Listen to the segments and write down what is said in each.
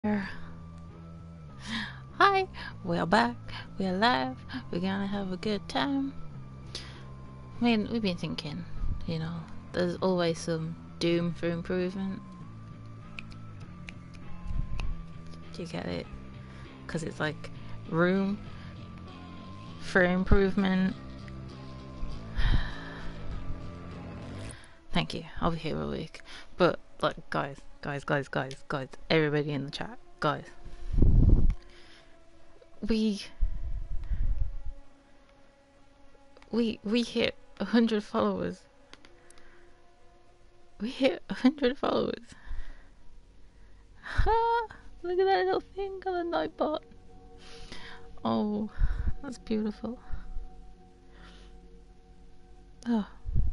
Hi, we're back, we're alive, we're gonna have a good time. I mean, we've been thinking, you know, there's always some doom for improvement. Do you get it? Because it's like room for improvement. Thank you, I'll be here all week. But, like, guys, everybody in the chat, guys. We hit 100 followers. We hit 100 followers. Ha! Look at that little thing on the Nightbot. Oh, that's beautiful. Oh,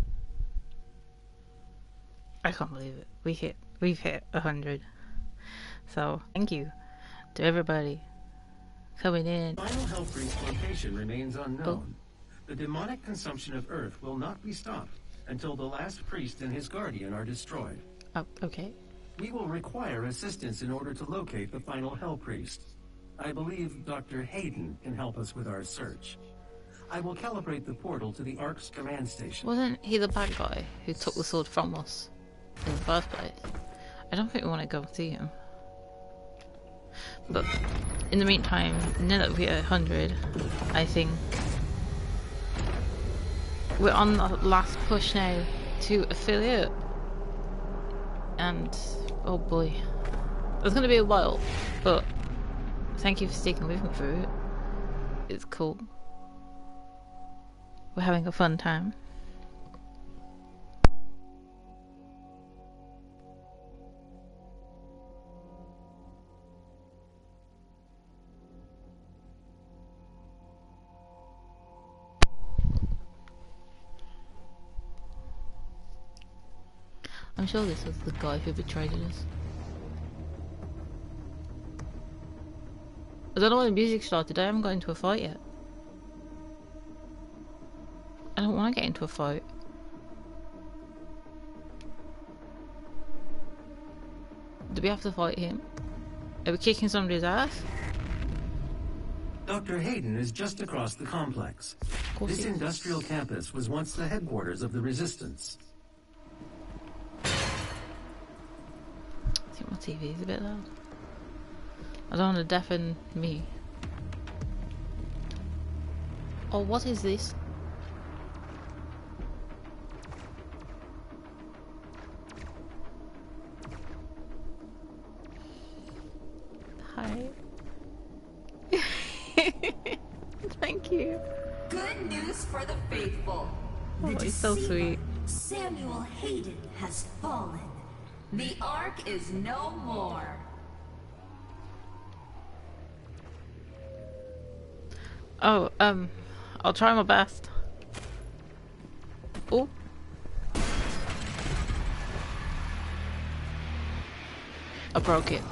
I can't believe it. We've hit 100. So thank you to everybody coming in. Final Hellpriest location remains unknown. The demonic consumption of Earth will not be stopped until the last priest and his guardian are destroyed. Oh, okay. We will require assistance in order to locate the final Hellpriest. I believe Dr. Hayden can help us with our search. I will calibrate the portal to the Ark's command station. Wasn't he the bad guy who took the sword from us in the first place? I don't think we want to go see him. But in the meantime, now that we're at 100, I think we're on the last push now to affiliate. And oh boy, it's gonna be a while, but thank you for sticking with me through it. It's cool. We're having a fun time. I'm sure this was the guy who betrayed us. I don't know when the music started. I haven't got into a fight yet. I don't want to get into a fight. Do we have to fight him? Are we kicking somebody's ass? Dr. Hayden is just across the complex. This industrial campus was once the headquarters of the Resistance. I think my TV is a bit loud. I don't want to deafen me. Oh, what is this? Hi. Thank you. Good news for the faithful. Oh, The he's so deceiver, sweet. Samuel Hayden has fallen. The Ark is no more. Oh, I'll try my best. Oh. I broke it.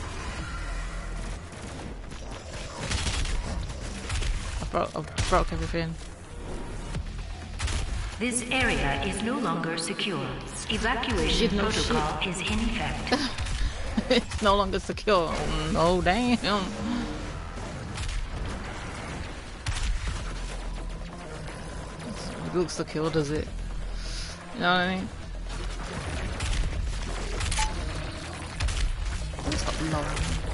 I broke everything. This area is no longer secure. Evacuation protocol is in effect. It's no longer secure. Oh, no, damn. It looks secure, does it? You know what I mean? It's got low.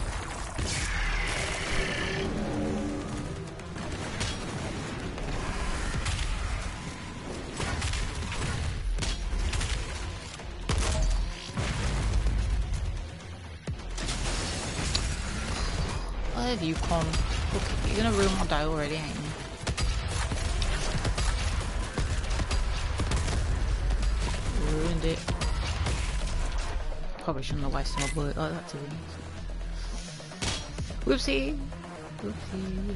Where have you come? Look, you're gonna ruin my day already, ain't you? Ruined it. Probably shouldn't have wasted my bullet like that to be honest. Whoopsie! Whoopsie.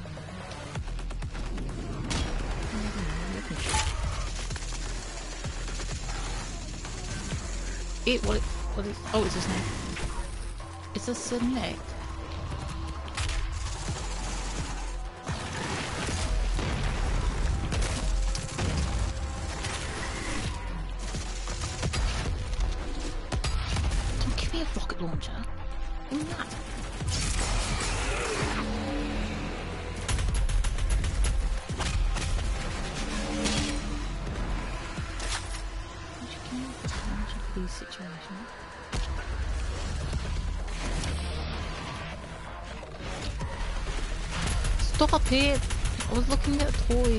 What is, oh, it's a snake. It's a snake. Don't give me a rocket launcher. Give me that. Stop it! I was looking at a toy.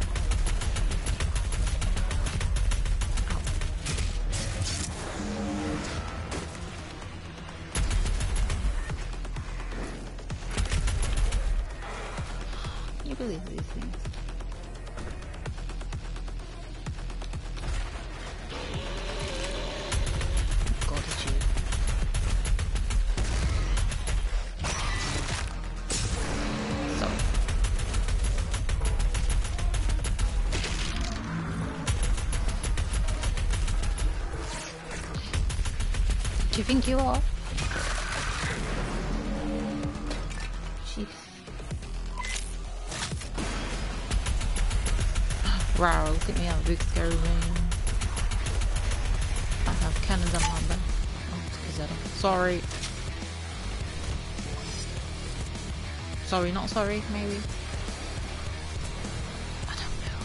Can you believe these things? God, it's you. So. Do you think you are? Jeez. Wow, look at me, I'm a big scary room. I have cannons on my back. Oh, is that a... Sorry. Sorry, not sorry, maybe. I don't know.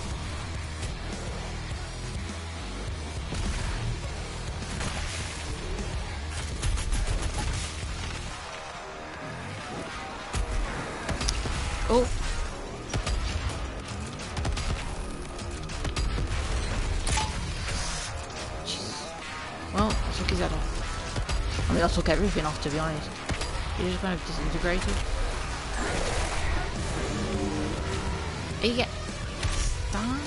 Oh. Well, I took his head off. I mean, I took everything off, to be honest. He just kind of disintegrated. He get... Stop.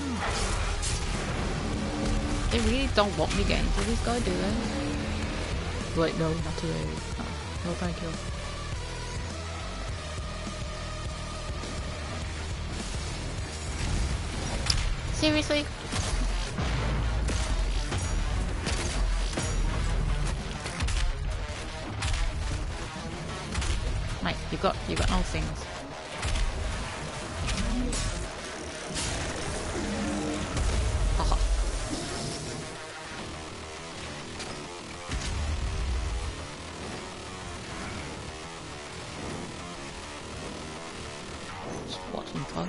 They really don't want me getting to this guy, do they? Wait, no, not today. No, thank you. Seriously? Mate, you got no things. Haha. Just watching fun.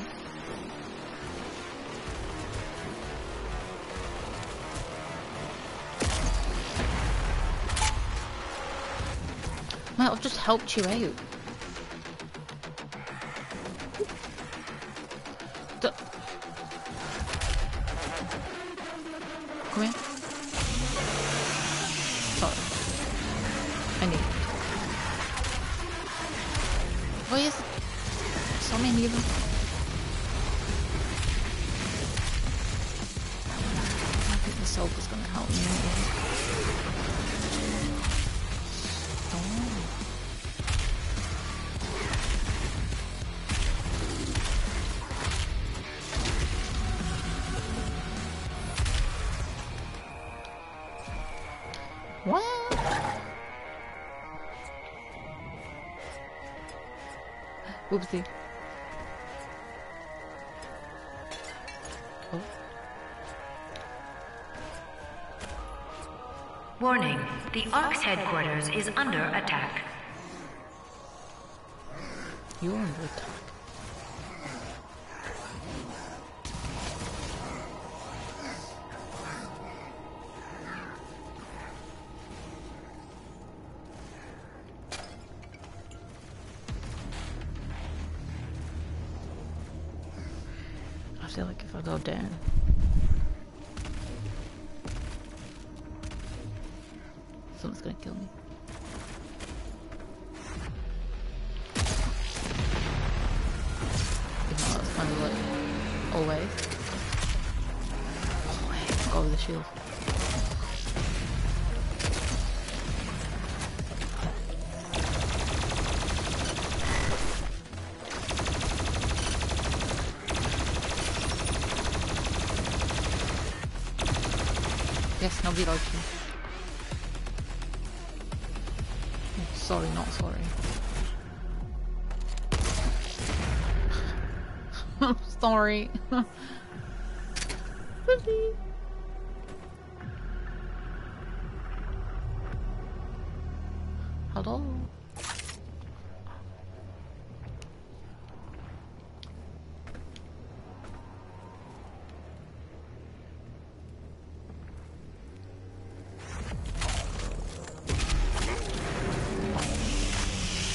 Mate, I've just helped you out. Come here. Sorry. I need it. Why is so many of them? I think the soap is gonna help me. What? Whoopsie. Oh. Warning, the Ark's headquarters is under attack. You're under attack. I feel like if I go down, someone's gonna kill me. Even though that's kind of like always. Go with the shield. Yes, nobody likes you. Sorry, not sorry. I'm sorry. Hello?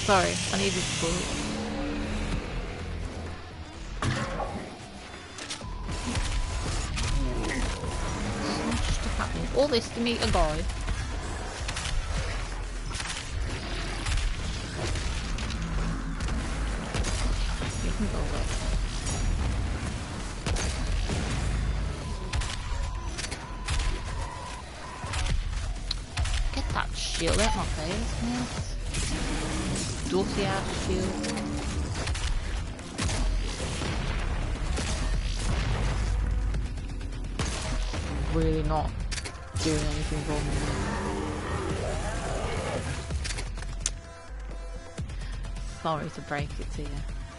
Sorry, I needed to pull. Just happening. All this to meet a guy. You can go away. Get that shield out my face, man. Dirty ass shield. Really not doing anything for me. Sorry to break it to you.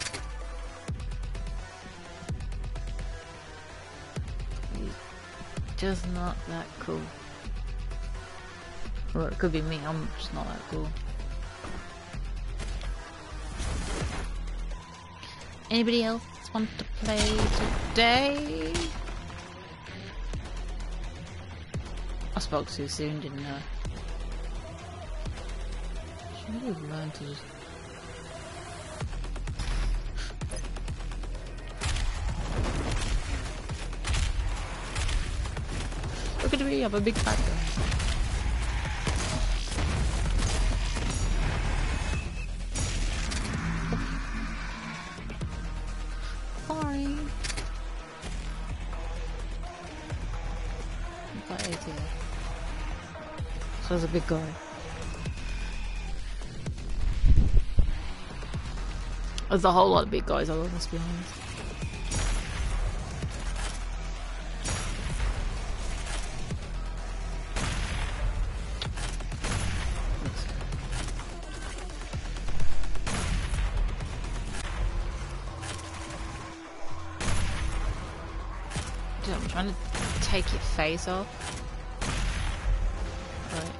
You're just not that cool. Well, it could be me, I'm just not that cool. Anybody else want to play today? I spoke too soon, didn't I? Should really learn to just... Look at me, I'm a big fat guy. Fine. Got 80. So there's a big guy. There's a whole lot of big guys, let's be honest. Dude, I'm trying to take your face off. Right.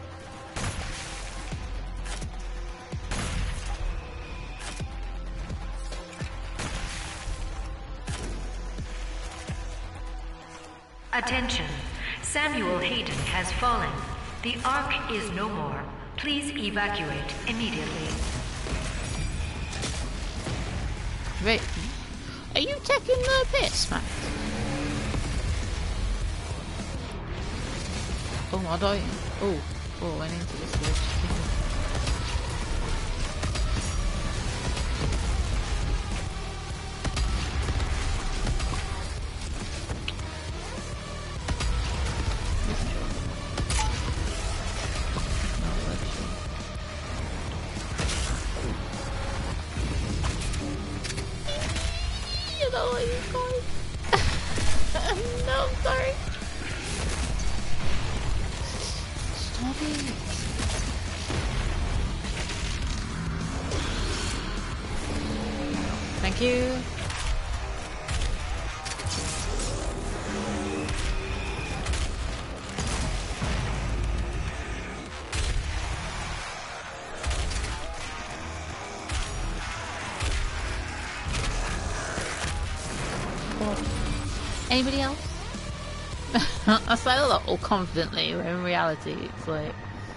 Attention. Samuel Hayden has fallen. The Ark is no more. Please evacuate immediately. Wait. Are you taking the piss, man? Oh, am I dying? Oh, I went into this glitch. You know what you guys? No, I'm sorry. Stop it. Thank you. Anybody else? I say that all confidently, but in reality it's like...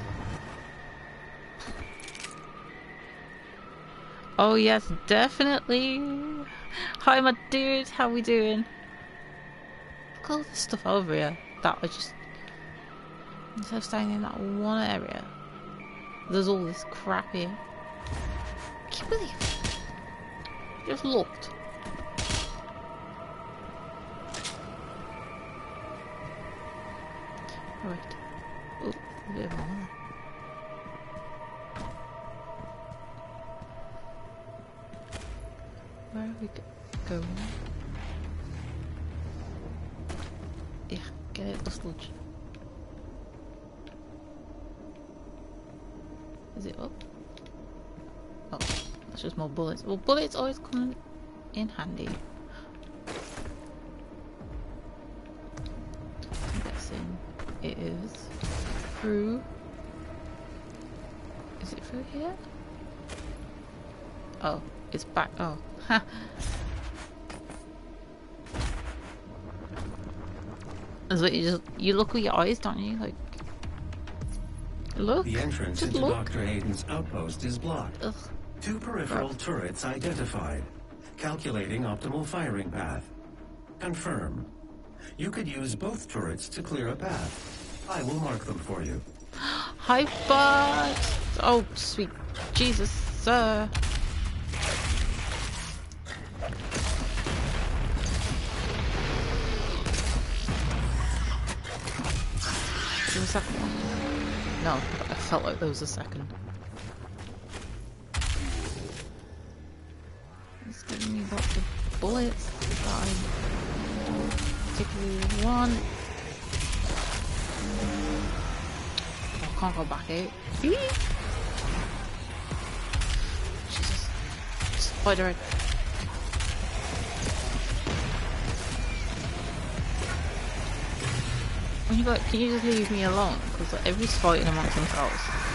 Oh yes, definitely! Hi my dude, how we doing? Look at all this stuff over here that I just... Instead of staying in that one area, there's all this crap here. Can you believe it? Just looked. Right. Oh, a bit more. Where are we going? Yeah, get it, the sludge. Is it up? Oh, that's just more bullets. Well, bullets always come in handy. I'm guessing it is through. Is it through here? Oh, it's back. Oh, ha. That's what you look with your eyes, don't you? Like, look. The entrance just into look. Dr. Hayden's outpost is blocked. Ugh. 2 peripheral turrets identified. Calculating optimal firing path. Confirm. You could use both turrets to clear a path. I will mark them for you. Hi, bud. Oh, sweet Jesus, sir. Is there a second one? No, I felt like there was a second. It's giving me lots of bullets that I particularly want. I can't go back out. Jesus. Spider egg. When you go, can you just leave me alone? Because like, everybody's fighting amongst themselves.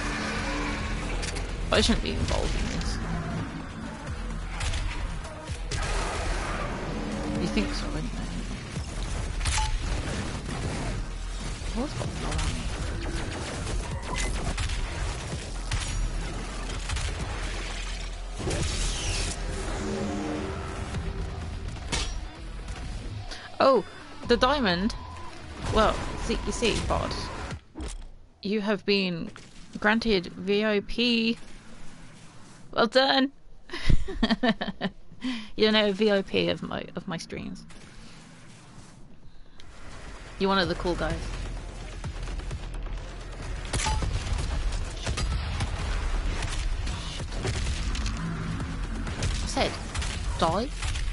I shouldn't be involved in this. You think so, wouldn't you? What's going on around me? Oh, the diamond. Well, see, you see, Bod, you have been granted VIP. Well done. You're now a VIP of my streams. You're one of the cool guys. I said, die.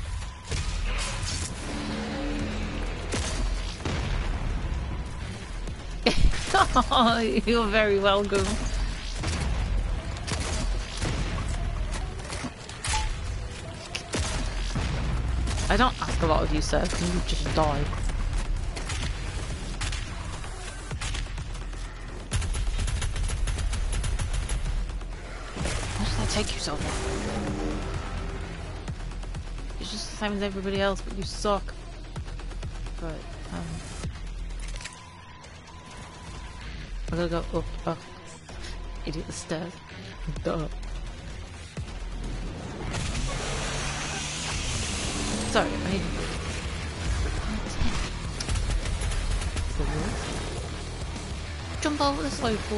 Oh, you're very welcome. I don't ask a lot of you, sir. Can you just die? Why does that take you so long? You're just the same as everybody else, but you suck. Right, I gotta go up. Oh. Idiot, the stairs. Duh. Sorry, I need to... Jump over the slope pool.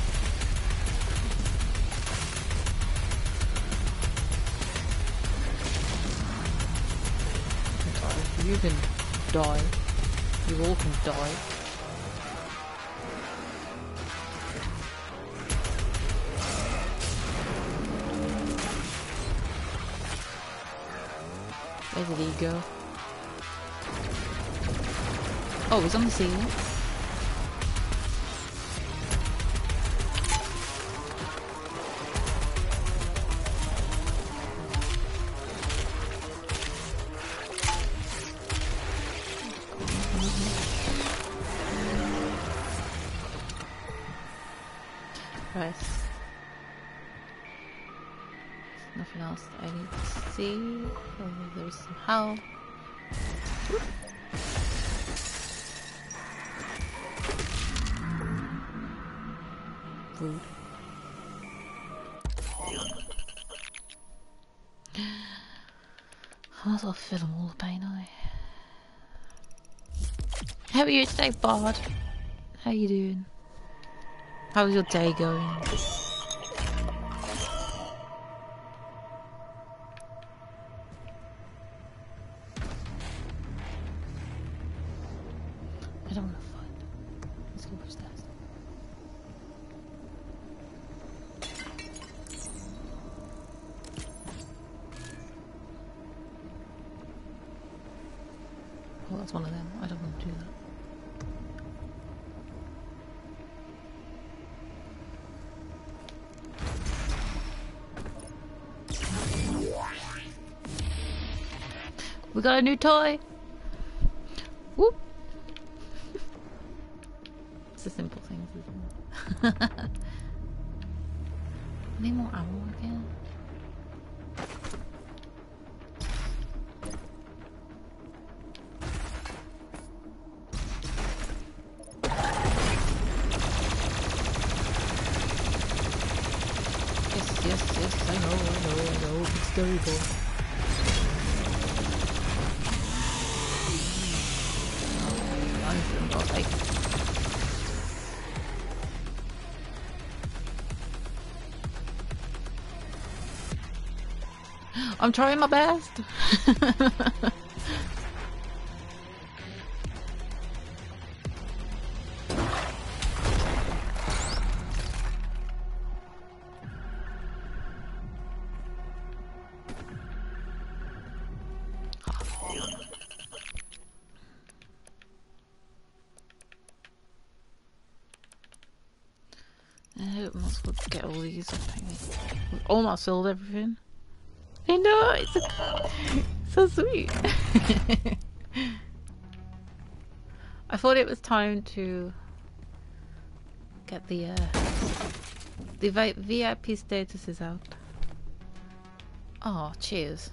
You can die. You all can die. Where did he go? Oh, he's on the ceiling. Right. Nothing else that I need to see. Oh, there's some hell. Rude. I might as well fill them all up, ain't I? How are you today, Bard? How you doing? How's your day going? I don't want to fight. Let's go upstairs. Oh, that's one of them. I don't want to do that. We got a new toy! Whoop! It's the simple things, isn't it? Need more ammo again? Yes, yes, yes. I know. It's terrible. I'm trying my best. I might as well get all these up. We've almost filled everything. I know, it's so sweet. I thought it was time to get the VIP statuses out. Oh, cheers.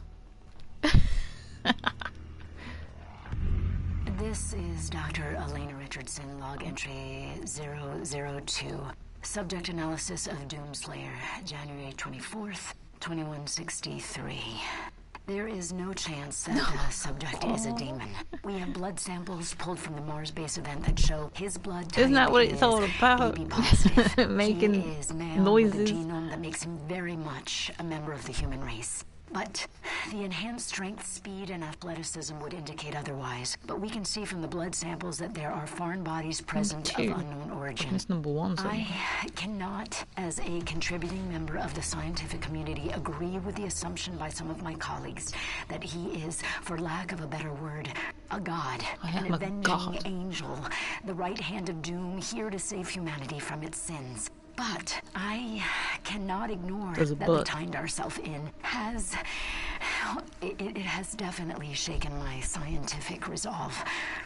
This is Dr. Elena Richardson, log entry 002. Subject analysis of Doomslayer, January 24th, 2163. There is no chance that the subject is a demon. We have blood samples pulled from the Mars base event that show his blood type. Isn't that what it's all about? AB positive. Making he is male noises. with a genome that makes him very much a member of the human race. But the enhanced strength, speed, and athleticism would indicate otherwise. But we can see from the blood samples that there are foreign bodies present of unknown origin. That's number one. So. I cannot, as a contributing member of the scientific community, agree with the assumption by some of my colleagues that he is, for lack of a better word, a god, an avenging angel, the right hand of doom, here to save humanity from its sins. But I cannot ignore that we timed ourselves in has... It has definitely shaken my scientific resolve.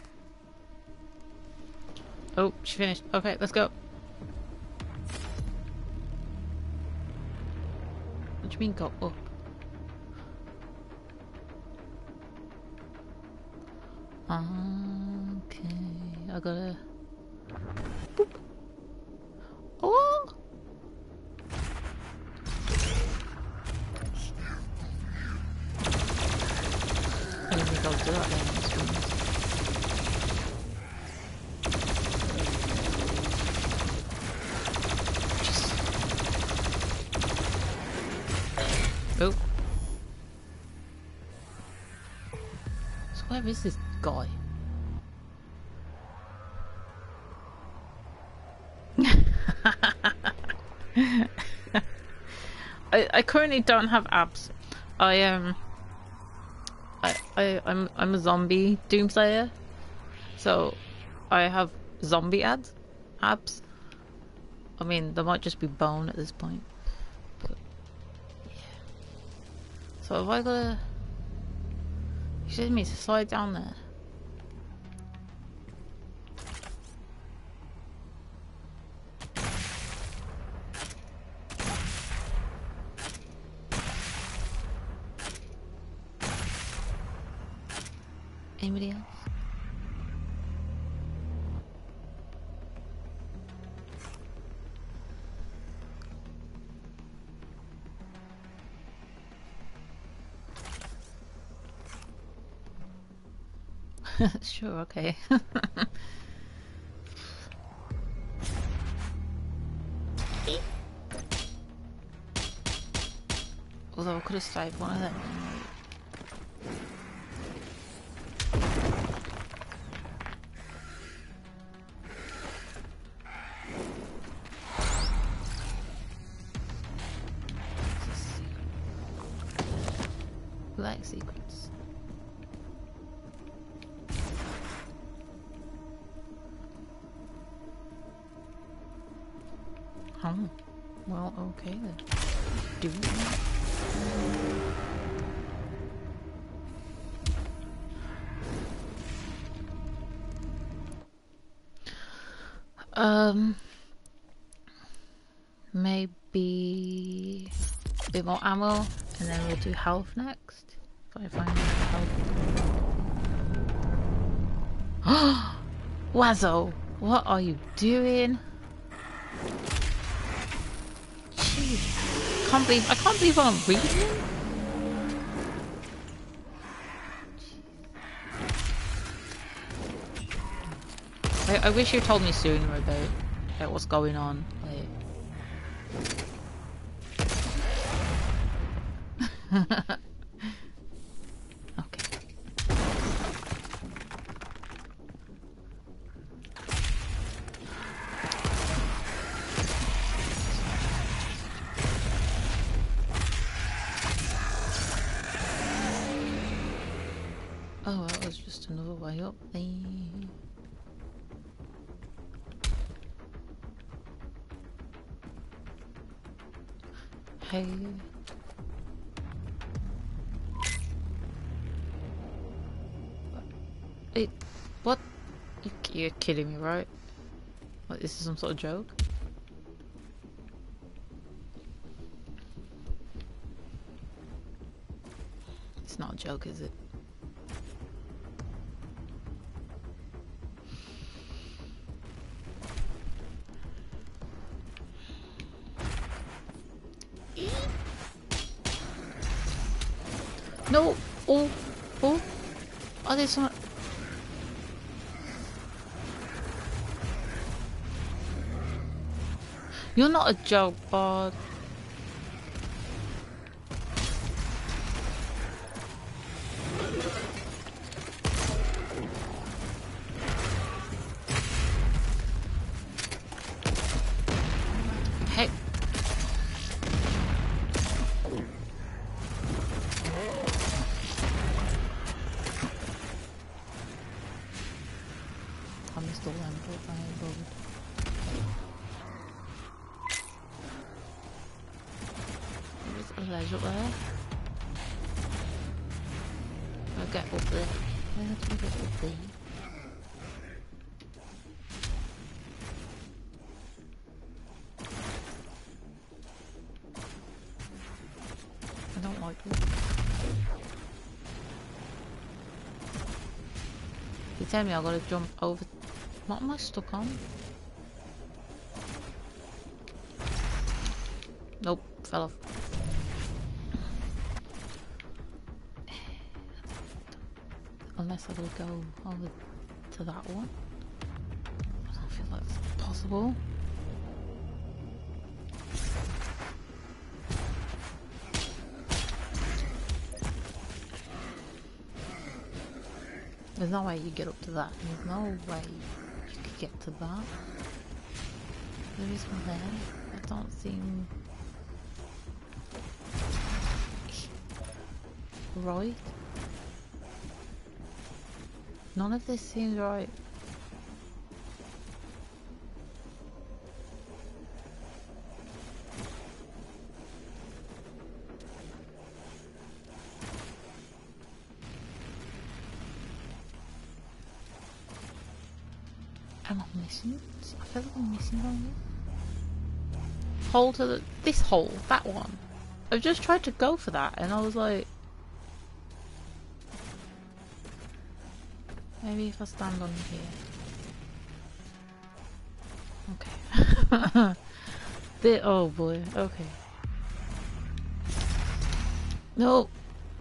Oh, she finished. Okay, let's go. What do you mean go up? Okay, I gotta... Boop. Oh! I didn't think I would do that then. Oh. So where is this guy? I currently don't have abs. I'm a zombie doomslayer, so I have zombie abs. I mean, they might just be bone at this point. But, yeah. So have I gotta? You said me to slide down there. Anybody else? Sure, okay. Although I could have saved one of them. Black sequence. Oh, well, okay then. Do maybe a bit more ammo, and then we'll do health next. If I find health. Wazzo, what are you doing? Jeez, can't believe what I'm reading. I wish you told me sooner about what's going on. Okay. Oh, that was just another way up there. Hey. What? You're kidding me, right? What, this is some sort of joke? It's not a joke, is it? No! Oh! Oh! Are there some... You're not a joke, bud. Hey. I missed all them, but I ain't bothered. There's a ledge up there. I'll get up there. Where do I get up there? I don't like it. You tell me I gotta jump over. What am I stuck on? Nope, fell off. Unless I gotta go over to that one. I don't feel like it's possible. There's no way you get up to that. There's no way you could get to that. There is one there. I don't seem right. None of this seems right. Am I missing? I feel like I'm missing something. Hole to the... this hole. That one. I've just tried to go for that and I was like... maybe if I stand on here. Okay. Oh boy. Okay. No.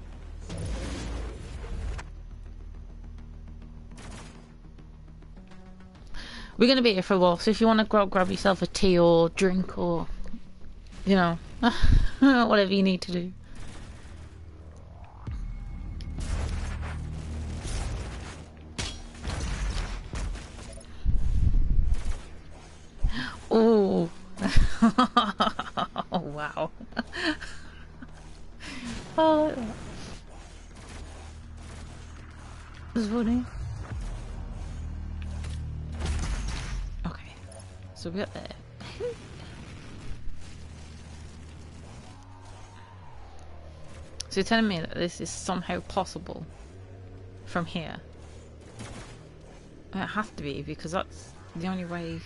We're gonna be here for a while, so if you want to grab yourself a tea or drink or, you know, whatever you need to do. Oh. Oh wow. Oh, that's funny. Okay, so we got there. So you're telling me that this is somehow possible from here? It has to be, because that's the only way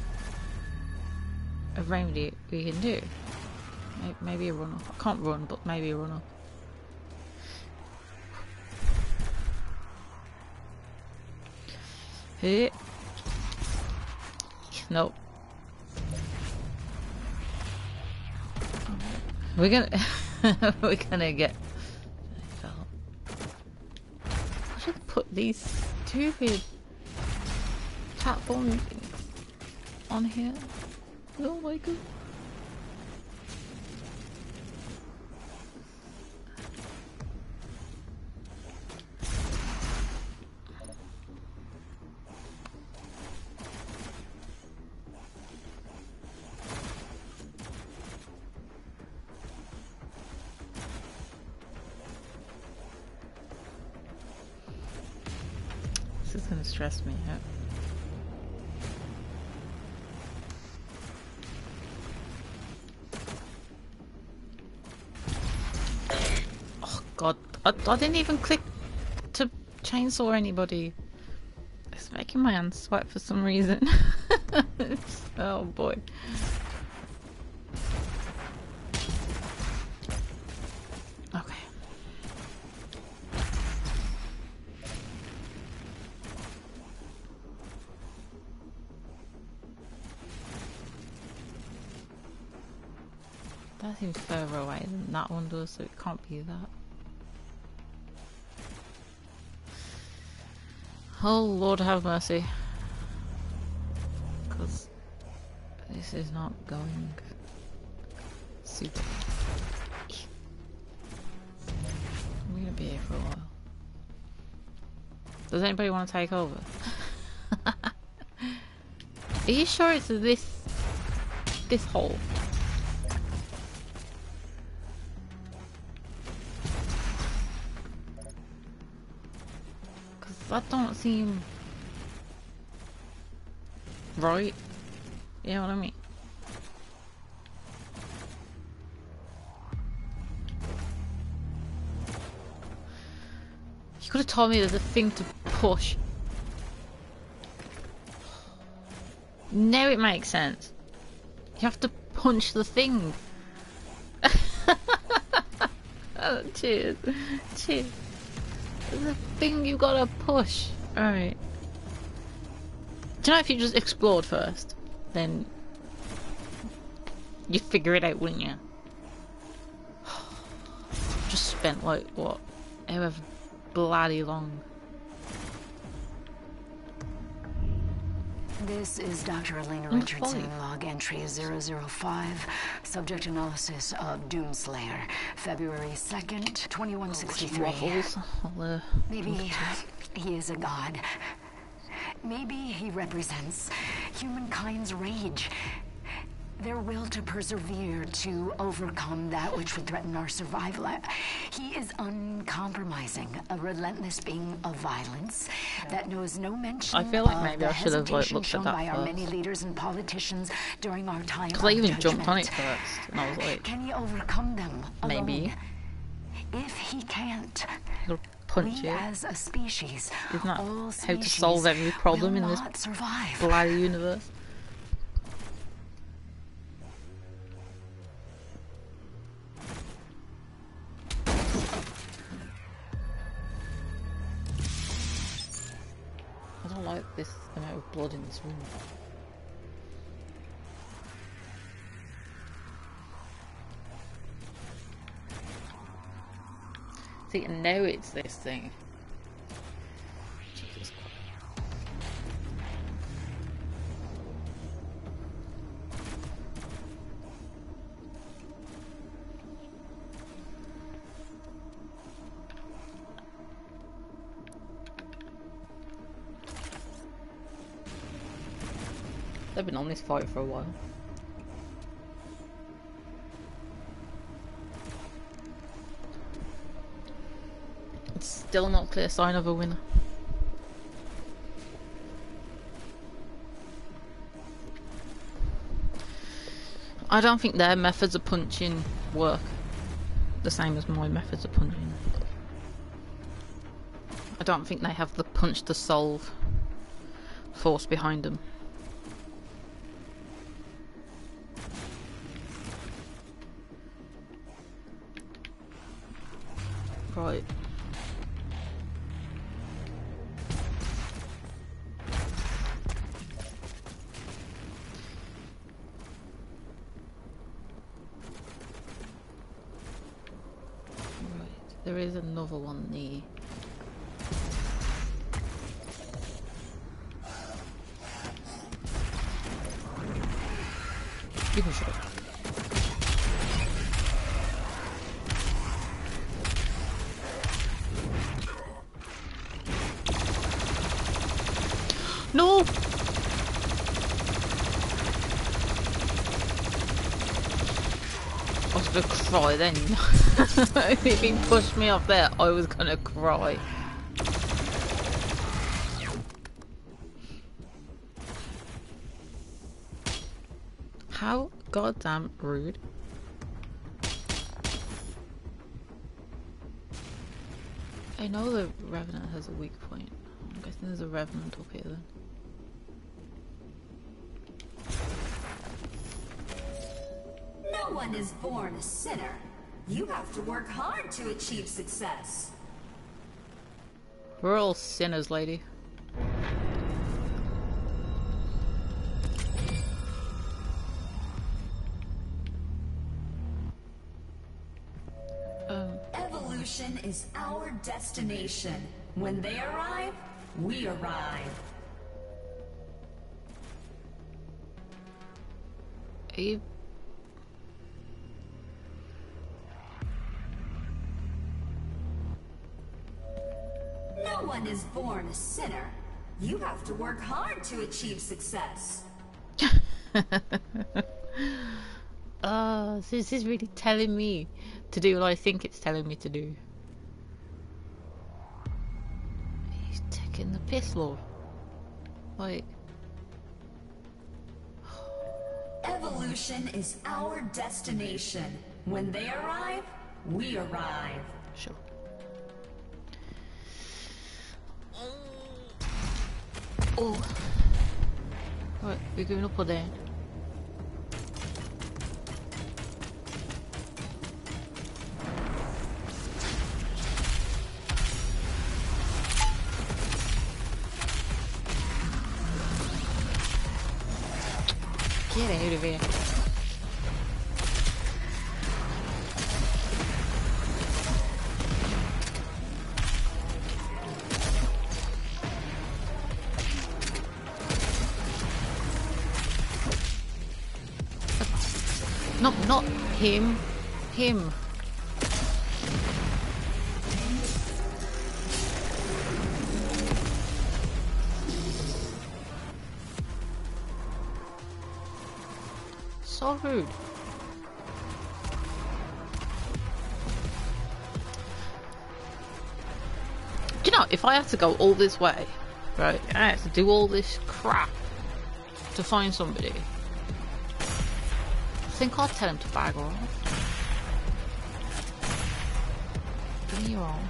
around it we can do. Maybe a run up. I can't run, but maybe a run up. Hey. Nope. We're gonna we're gonna get. I should put these stupid platforms on here. Oh my god. This is gonna stress me out. Oh god, I didn't even click to chainsaw anybody. It's making my hand sweat for some reason. Oh boy. Okay. That seems further away than that one does, so it can't be that. Oh Lord have mercy. Because this is not going super. I'm gonna be here for a while. Does anybody want to take over? Are you sure it's this hole? That don't seem right. You know what I mean? You could have told me there's a thing to push. Now it makes sense. You have to punch the thing. Oh, cheers. Cheers. There's a thing you gotta push. Alright. Do you know if you just explored first, then you'd figure it out, wouldn't you? Just spent like, what, however bloody long. This is Dr. Elena Richardson, log entry 005, subject analysis of Doomslayer, February 2nd, 2163. Maybe he is a god. Maybe he represents humankind's rage. Their will to persevere, to overcome that which would threaten our survival. He is uncompromising, a relentless being of violence that knows no mention. I feel like maybe I should have looked at that by first. Our many leaders and politicians during our time. Because I even jumped on it first, and I was like, can he overcome them alone? maybe. If he can't, He'll punch we you. as a species, Isn't that all how to solve every problem in this survive. bloody universe? I don't like this amount of blood in this room. See, and now it's this thing. Jesus Christ. They've been on this fight for a while. It's still not a clear sign of a winner. I don't think their methods of punching work the same as my methods of punching. I don't think they have the punch to solve force behind them. Right. There is another one there. You can shoot it. No! I was gonna cry then. If he pushed me off there, I was gonna cry. How goddamn rude. I know the Revenant has a weak point. I'm guessing there's a Revenant up here then. No one is born a sinner. You have to work hard to achieve success. We're all sinners, lady. Evolution is our destination. When they arrive, we arrive. Are you... No one is born a sinner. You have to work hard to achieve success. So this is really telling me to do what I think it's telling me to do. He's taking the piss, lord. Like... Evolution is our destination. When they arrive, we arrive. Sure. Oh. Right, we're going up or down? Get out of here. Not him. Him. So rude. Do you know, if I had to go all this way, right, and I had to do all this crap to find somebody, I think I'll tell him to bag off. Give me your own.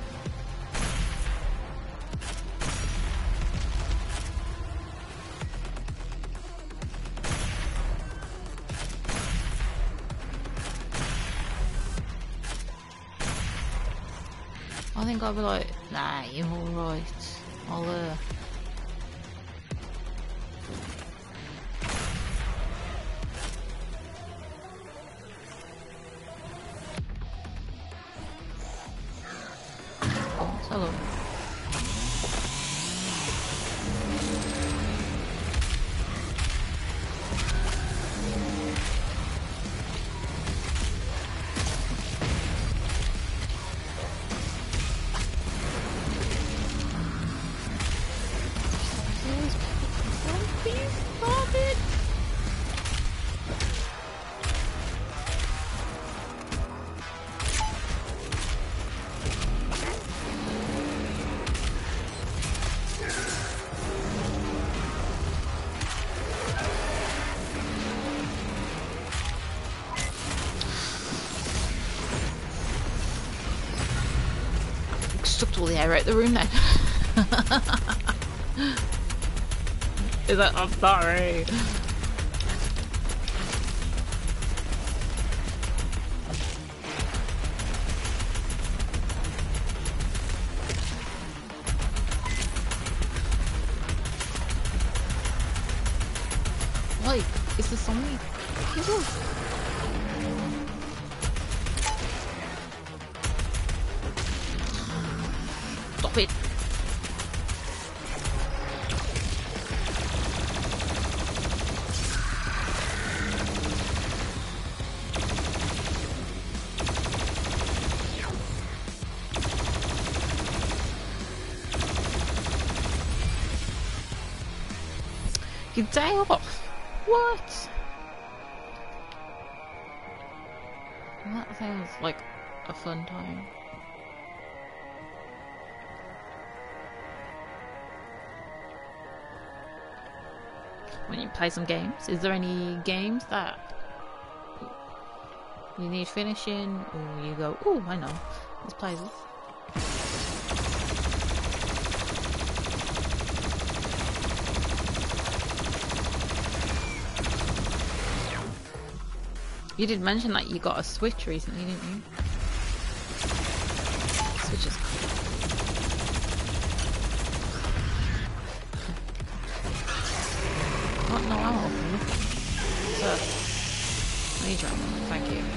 I think I'll be like, nah, you're alright. I'll hello. Sucked all the air out the room then. Is that? I'm sorry. Like, is there so many people? Stop it! Your day off? What? That sounds like a fun time. When you play some games, is there any games that you need finishing, or you go, oh, I know, let's play this? You did mention that you got a Switch recently, didn't you? Switch is cool. What? No ammo. Sir. Need your ammo. Thank you.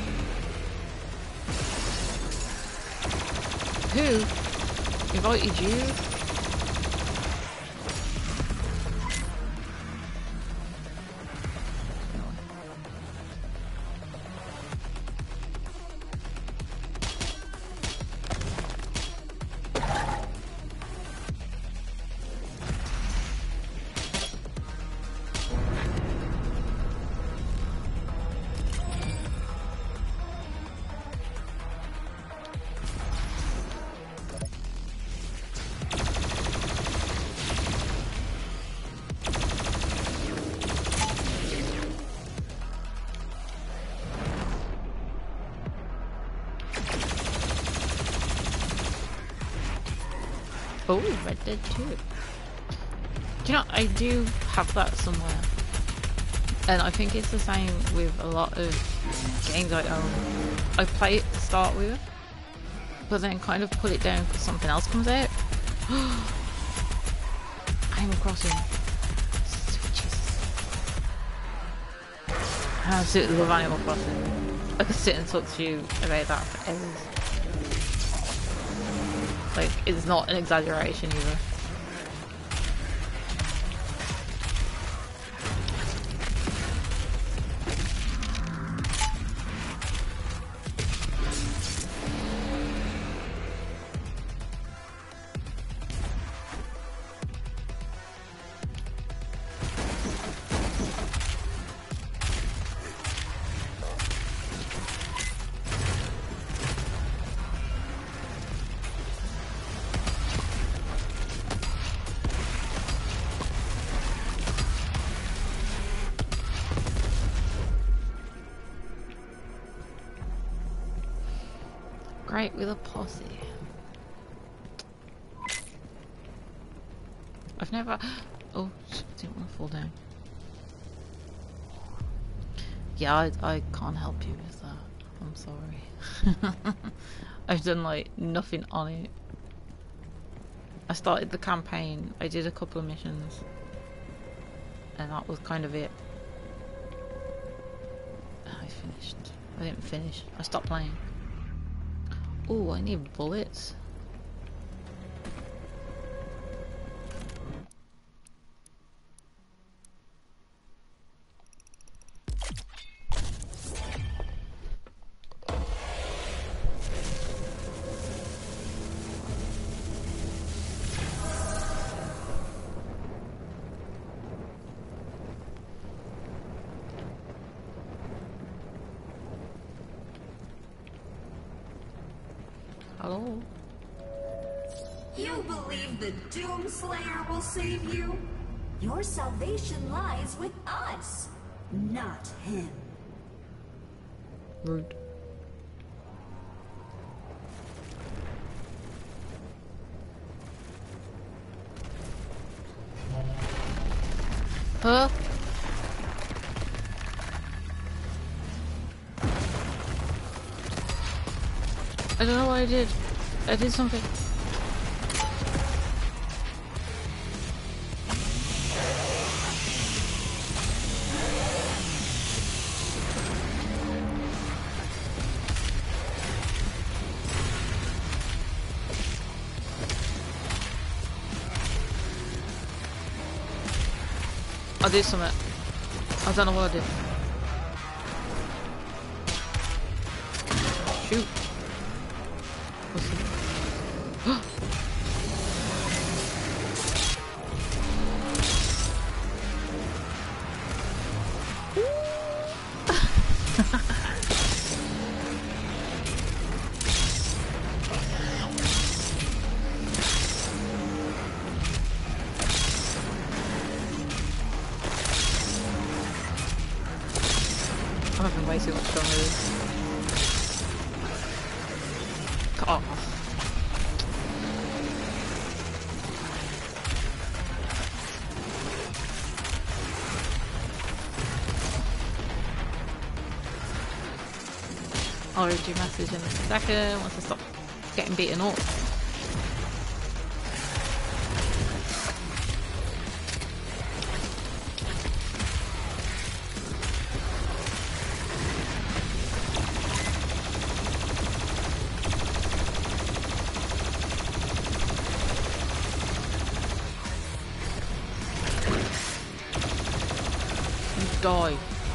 Who invited you? Oh, Red Dead 2. Do you know, I do have that somewhere. And I think it's the same with a lot of games I own. I play it to start with, but then kind of put it down because something else comes out. Animal Crossing. Switches. I absolutely love Animal Crossing. I could sit and talk to you about that for hours. Like, it's not an exaggeration either. Great with a posse. I've never... Oh, didn't want to fall down. Yeah, I can't help you with that. I'm sorry. I've done like nothing on it. I started the campaign, I did a couple of missions, and that was kind of it. I finished. I didn't finish. I stopped playing. Oh, I need bullets. Hello? You believe the Doomslayer will save you? Your salvation lies with us, not him. Rude. Huh? I don't know what I did. I did something. I did something. I don't know what I did. Shoot. What's it? I'm having way too much fun with this. Oh. I'll read your message in a second once I stop getting beaten up. Die.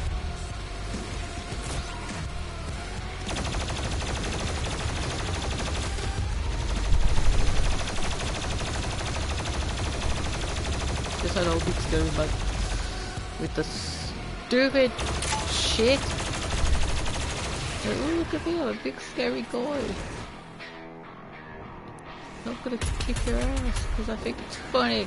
Just had all big scary bug with the stupid shit. Like, oh, look at me, I'm a big scary guy. Not gonna kick your ass because I think it's funny.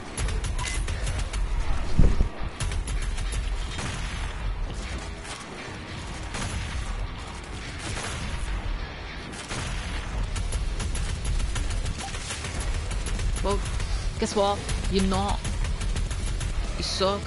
Well, guess what? You're not. You suck.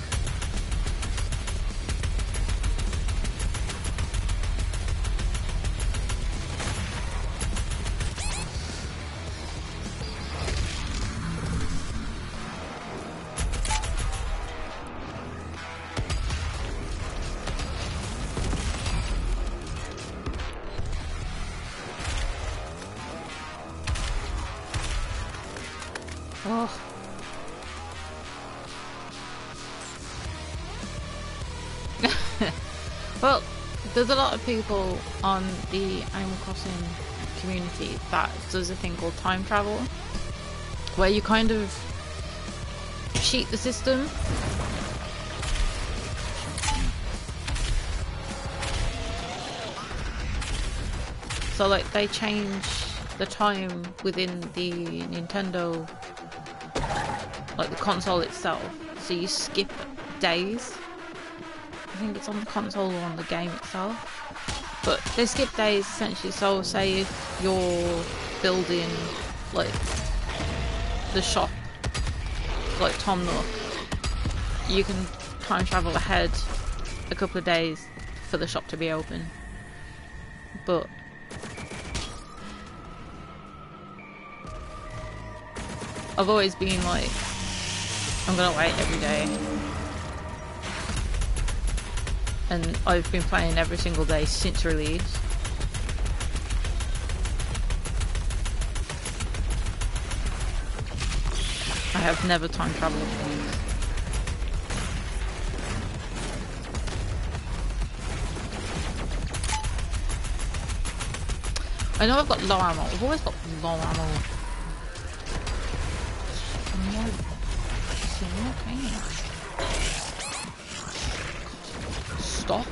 Oh. Well, there's a lot of people on the Animal Crossing community that does a thing called time travel, where you kind of cheat the system. So like they change the time within the Nintendo, like the console itself, so you skip days. I think it's on the console or on the game itself, but they skip days essentially. So say if you're building like the shop, like Tom Nook, you can time travel ahead a couple of days for the shop to be open. But I've always been like, I'm gonna wait every day. And I've been playing every single day since release. I have never time traveled once. I know I've got low ammo. I've always got low ammo. Stop.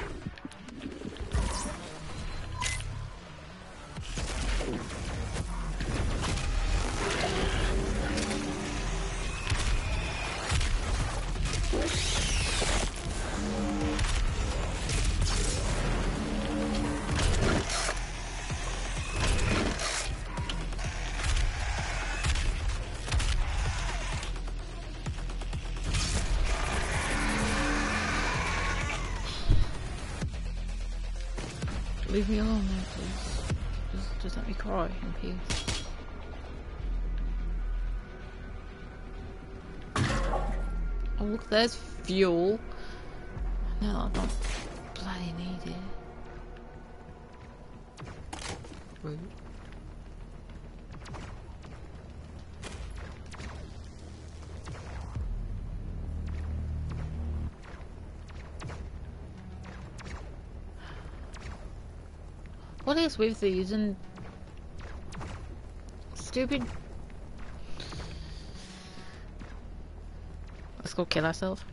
Leave me alone now, please. Just let me cry in peace. Oh look, there's fuel. No, I don't bloody need it. Rude. What is with these and stupid? Let's go kill ourselves.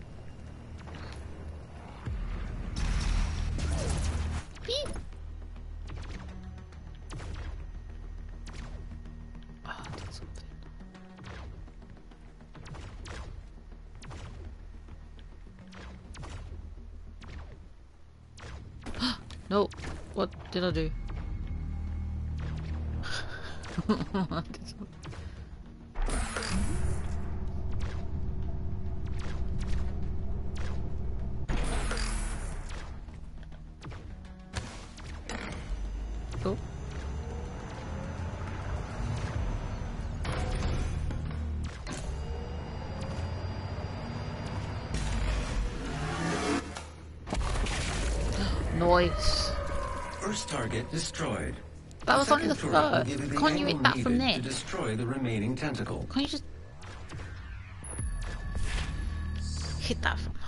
No, what did I do? Oh. Nice. First target destroyed. That was only the first. Can't you hit that from there? To destroy the remaining tentacle. Can't you just hit that from?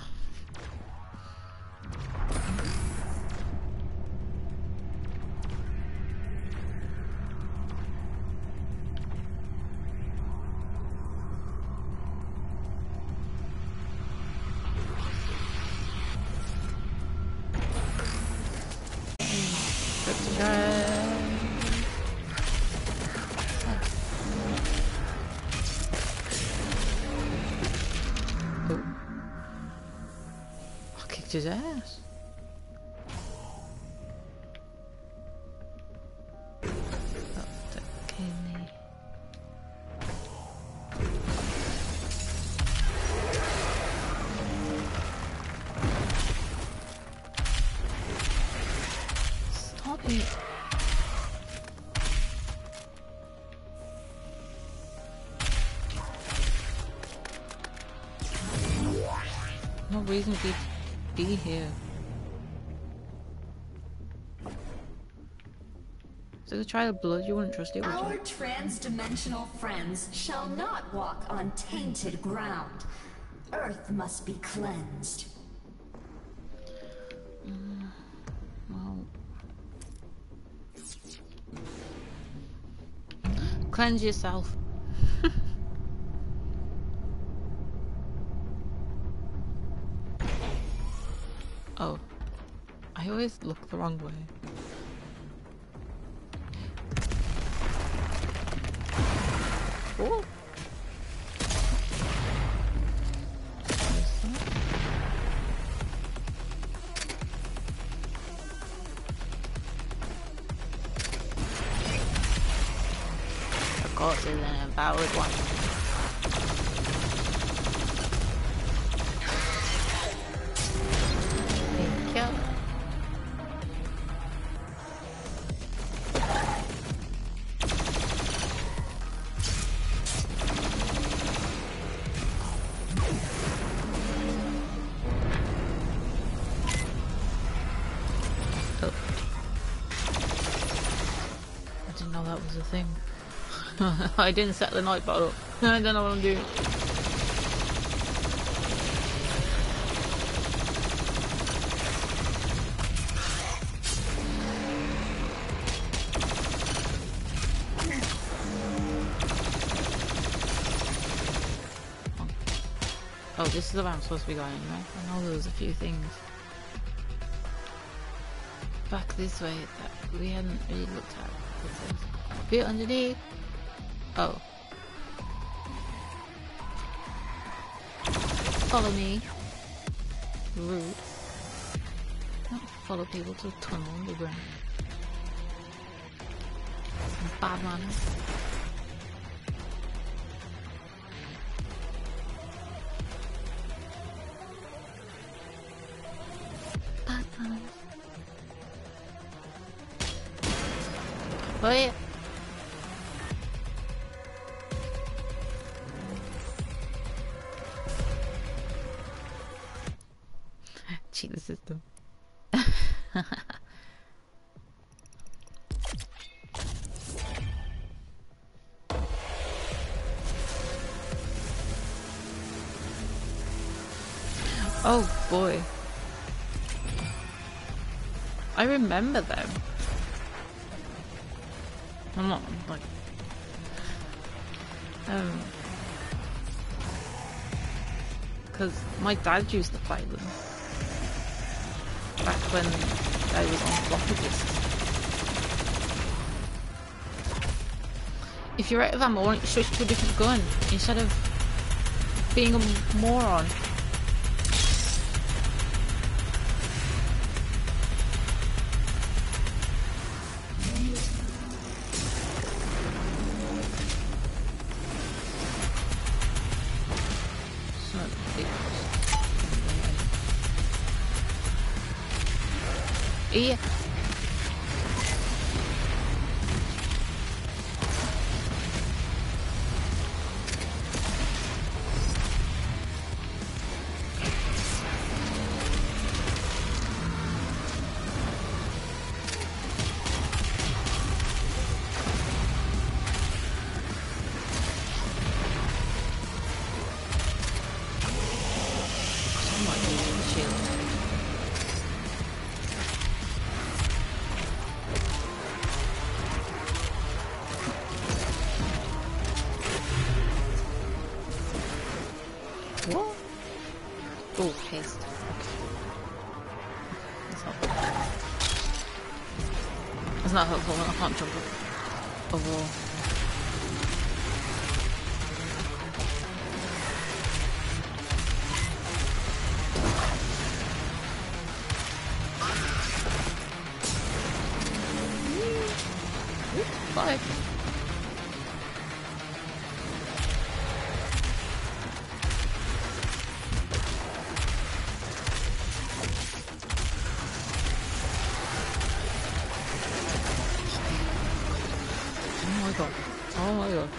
His ass. Stop it. No reason to be here. So the trial of blood, you wouldn't trust it, would you? Our trans-dimensional friends shall not walk on tainted ground. Earth must be cleansed. Well, cleanse yourself. Oh, I always look the wrong way. Oh. Of course, there's an empowered one. Thing. I didn't set the night bot up. I don't know what I'm doing. Oh, this is the way I'm supposed to be going, right? I know there was a few things back this way that we hadn't really looked at. Bit underneath. Oh. Follow me. Rude. Don't follow people to a tunnel underground. Some bad manners. Bad manners. Oh yeah. Cheat the system. Oh boy. I remember them. I'm not, like... Because my dad used to play them. Back when I was on floppy disks. If you're out of ammo, why don't you switch to a different gun instead of being a moron? Yeah. What? Oh, haste. Okay. That's not helpful. It's not helpful when I can't jump up overall. Bye. Oh my god.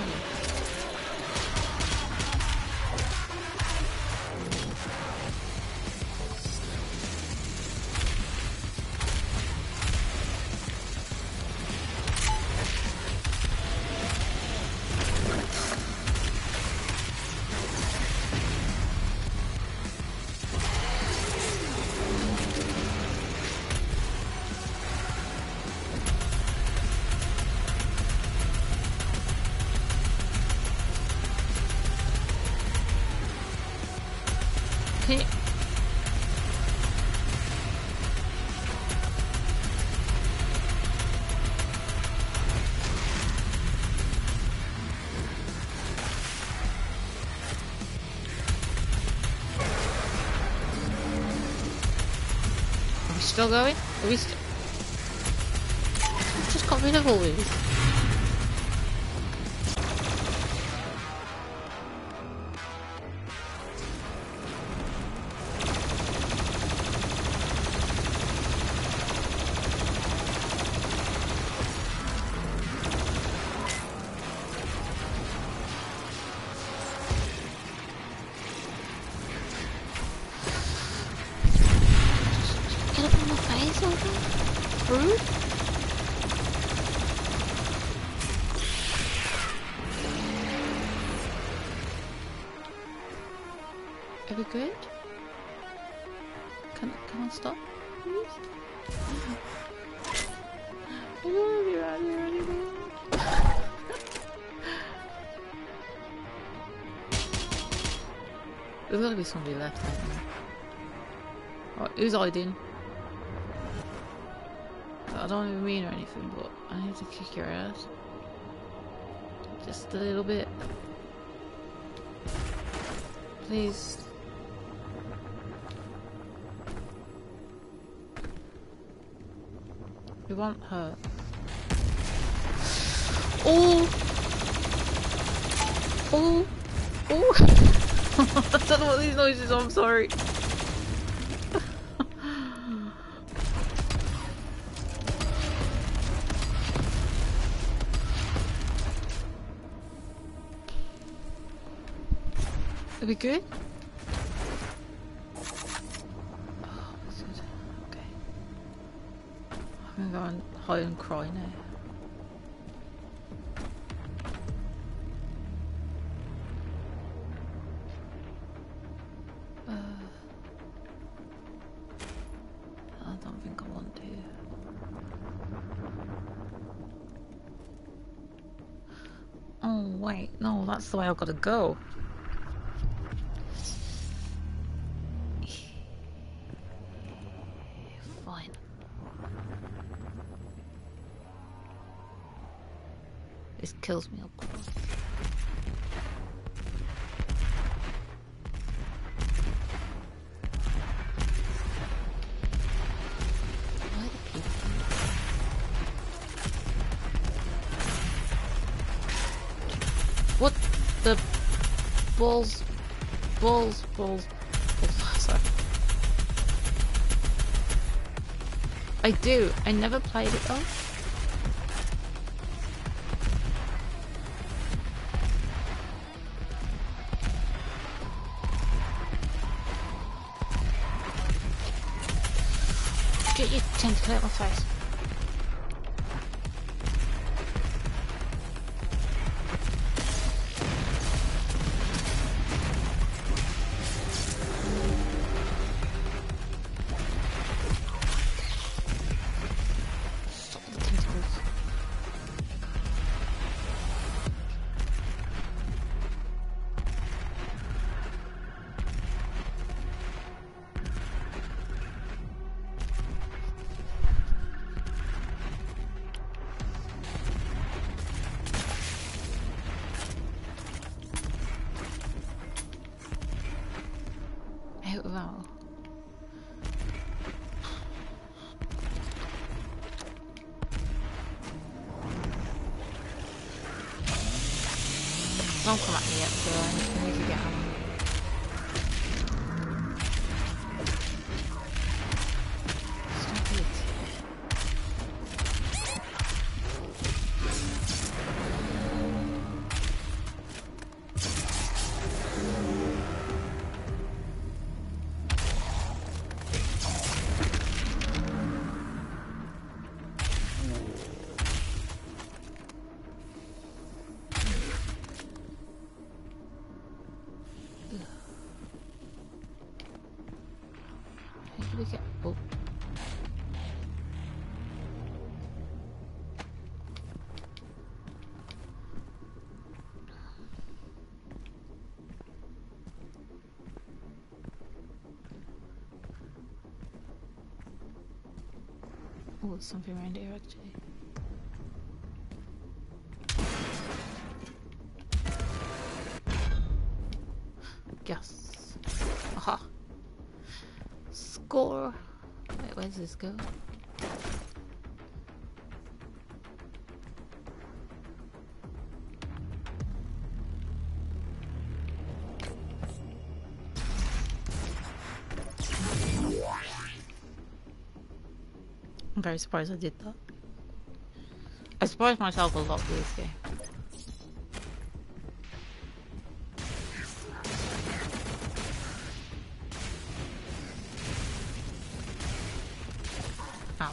Can you... Are we still going? Are we still... I just got rid of all these. Get up on my face, over? Rude? Are we good? Can I stop, please? I don't want to be around here anymore. There's gotta be somebody left, isn't there? Right, who's hiding? I don't even mean or anything, but I need to kick your ass. Just a little bit. Please. We want her. Oh! Oh! Oh! I don't know what these noises are, I'm sorry. Are we good? Oh, this is okay. I'm gonna go and hide and cry now. I don't think I want to. Wait, no, that's the way I've got to go. Fine. This kills me, of course. What the balls? Sorry. I do. I never played it though. Get your tentacle out of my face. Don't come at me yet, so I need to get on. Stop it. Oh. Oh, there's something around here actually. Yes. Aha. Score. Wait, where does this go? I'm very surprised I did that. I surprised myself a lot with this game. Ow.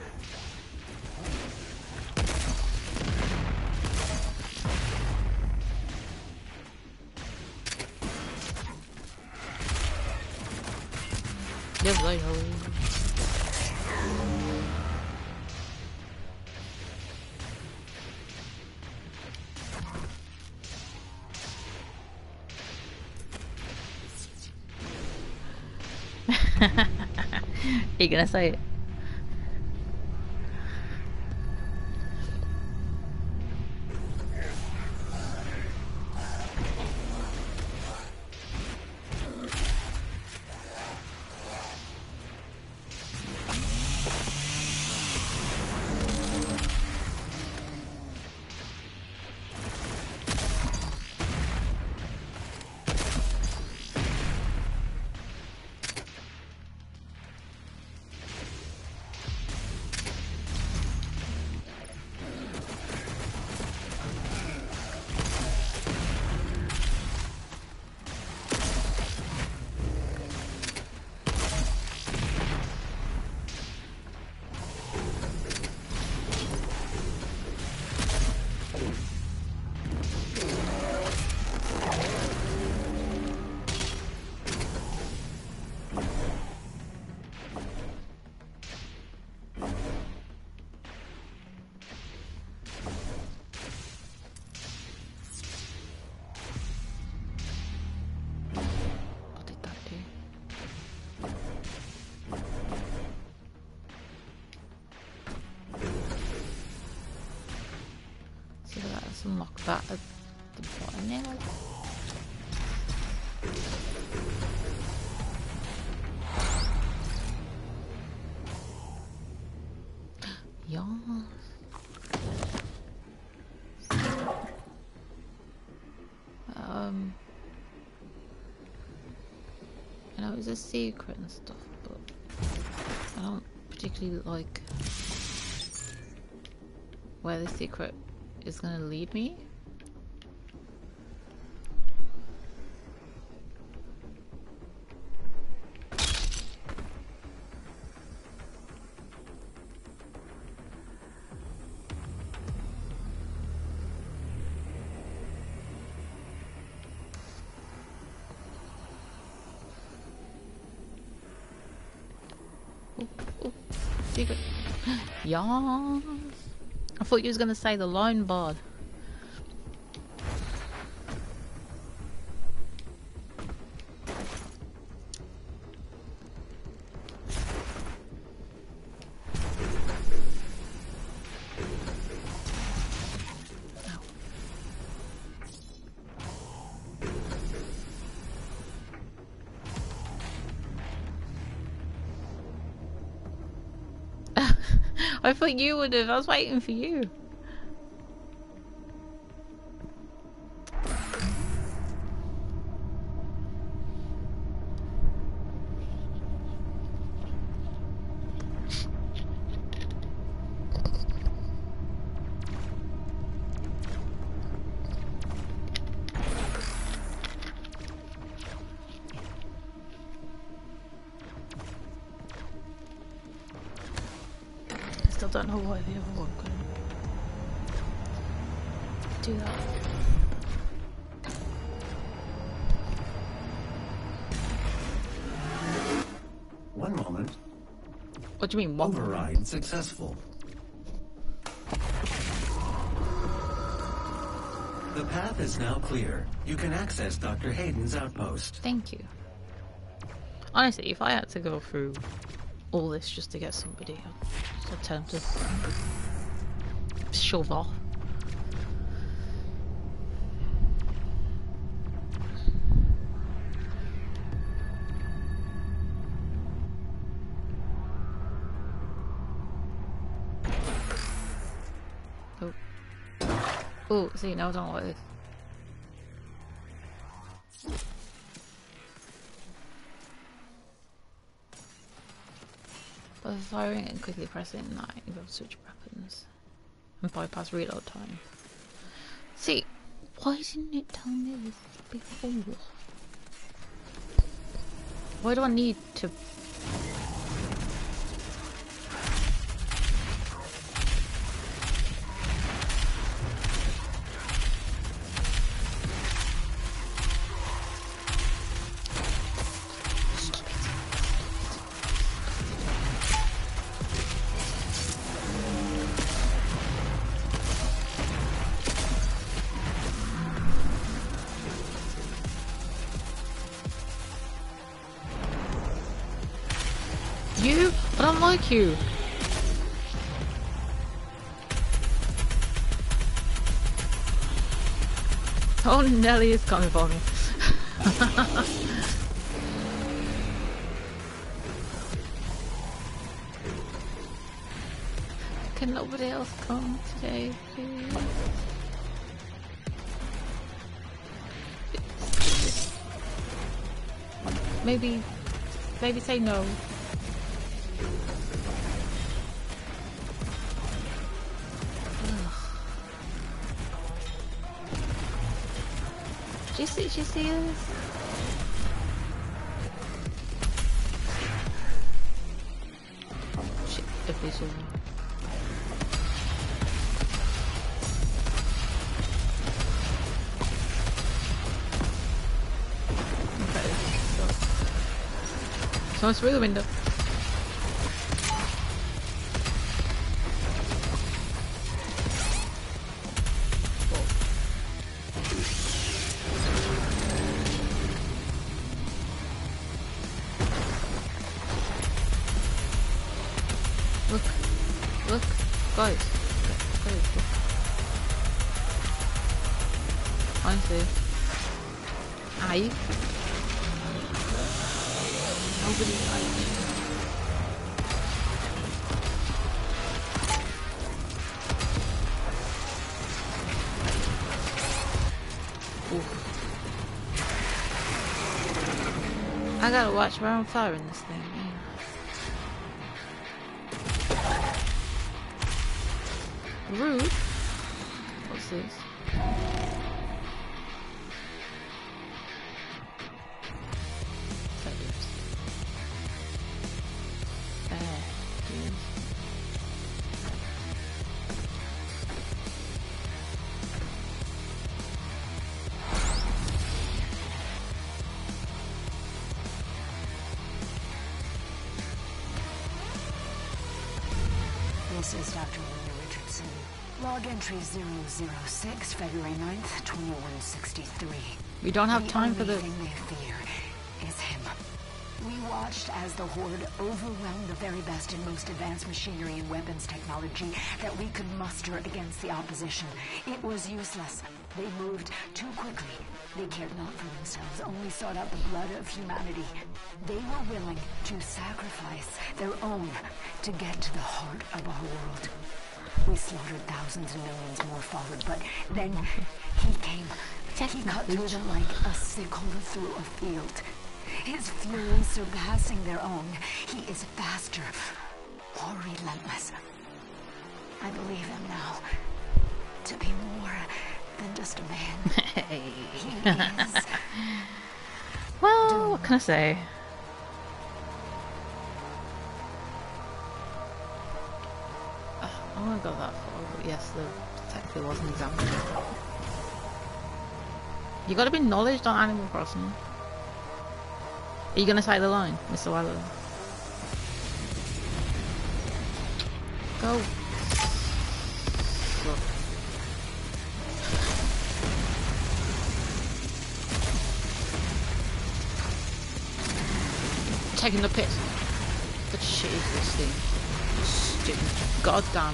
Yes, I know. You're gonna say it. Let's unlock that at the bottom now. Yeah. I know it's a secret and stuff, but I don't particularly like where the secret is gonna lead me. Secret. Yes. I thought you was gonna say the line board. I thought you would have. I was waiting for you. I don't know why the other one couldn't do that. One moment. What do you mean, one Override moment? Successful. The path is now clear. You can access Dr. Hayden's outpost. Thank you. Honestly, if I had to go through all this just to get somebody, I'd tell them to shove off. Oh. Oh, see, now I don't like this. By firing and quickly pressing that, you can switch weapons and bypass reload time. See, why didn't it tell me this before? Why do I need to? You? I don't like you. Oh, Nelly is coming for me. Can nobody else come today, please? Maybe say no. Did you see this? Shit, if they saw me. Okay, so someone's through the window. Look, guys, look. honestly. Aye. Nobody likes you. I gotta watch where I'm firing this thing. Yeah. Rude. What's this? This is Dr. Linda Richardson. Log entry 006, February 9th, 2163. We don't have time for this. The only thing they fear is him. We watched as the Horde overwhelmed the very best and most advanced machinery and weapons technology that we could muster against the opposition. It was useless. They moved too quickly. They cared not for themselves, only sought out the blood of humanity. They were willing to sacrifice their own to get to the heart of our world. We slaughtered thousands and millions more followed, but then he came. He cut through them like a sickle through a field. His fury surpassing their own. He is faster, more relentless. I believe him now to be more than just a man. Hey. He is. Well, what can I say? I won't go that far, but yes, the technically was an example. You gotta be knowledge on Animal Crossing. Are you gonna say the line, Mr. Wallow? Go. Look. Taking the piss. What shit is this thing? Stupid. Goddamn.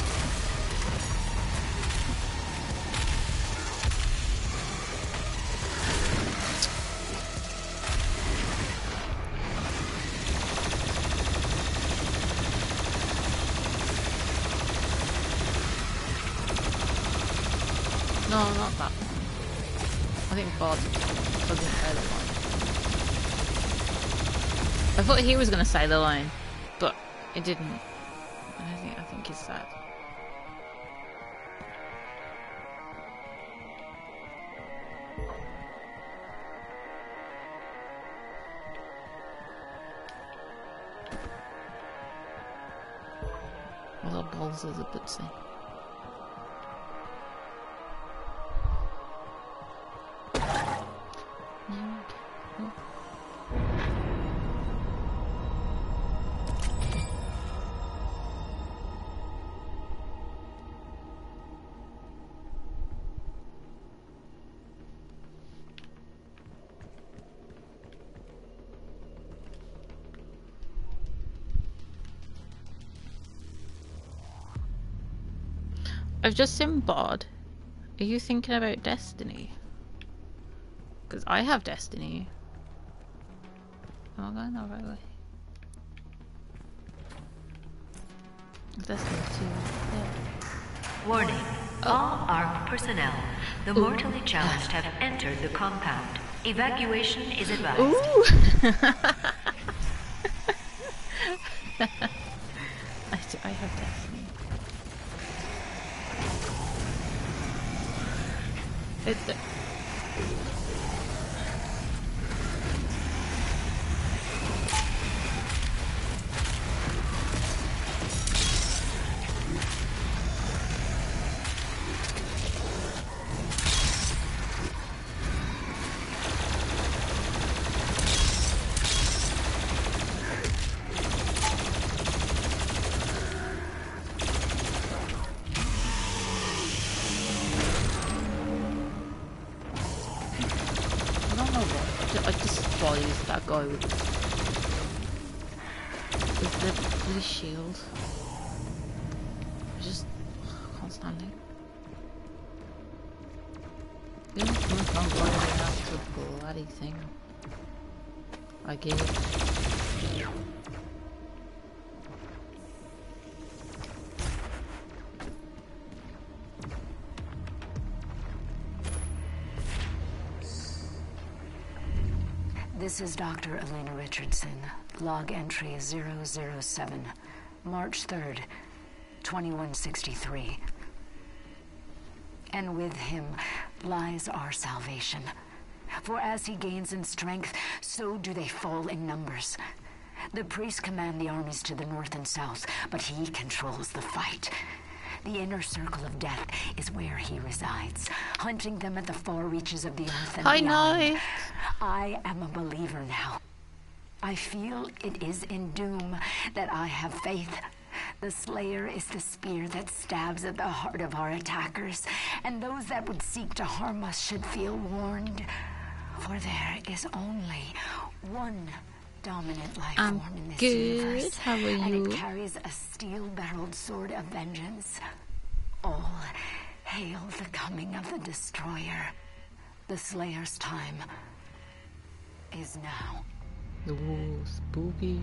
No, not that one. I think Bob doesn't say the line. I thought he was gonna say the line, but it didn't. I think he's sad. Although balls is a good thing. I've just seen Bod. Are you thinking about Destiny? Because I have Destiny. Am I going the right way? Destiny 2. Yeah. Warning. All ARC personnel, the mortally challenged have entered the compound. Evacuation is advised. Ooh! I have Destiny. I despise that guy with the shield. I just can't stand it. Yeah. can't go anything else to the bloody thing. I give it. This is Dr. Elena Richardson. Log entry 007. March 3rd, 2163. And with him lies our salvation. For as he gains in strength, so do they fall in numbers. The priests command the armies to the north and south, but he controls the fight. The inner circle of death is where he resides, hunting them at the far reaches of the earth and beyond. I am a believer now. I feel it is in doom that I have faith. The Slayer is the spear that stabs at the heart of our attackers, and those that would seek to harm us should feel warned. For there is only one dominant life form in this universe, How are you? and it carries a steel-barreled sword of vengeance. All hail the coming of the Destroyer. The Slayer's time is now. Ooh, spooky.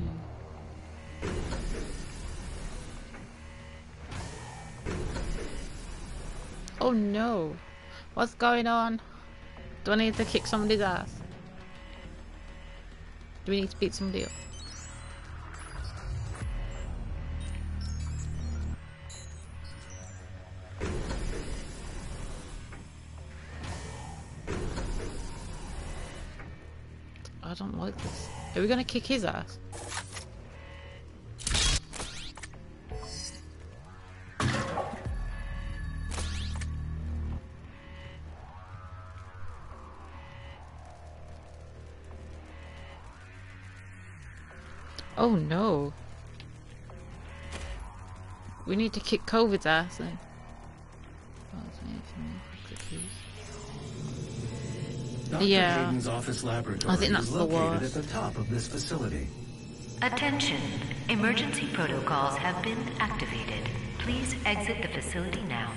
Oh no. What's going on? Do I need to kick somebody's ass? Do we need to beat somebody up? I don't like this. Are we gonna kick his ass? Oh no. We need to kick COVID's ass then. Dr. Yeah. Hayden's office laboratory I think that's is the located worst. at the top of this facility. Attention. Emergency protocols have been activated. Please exit the facility now.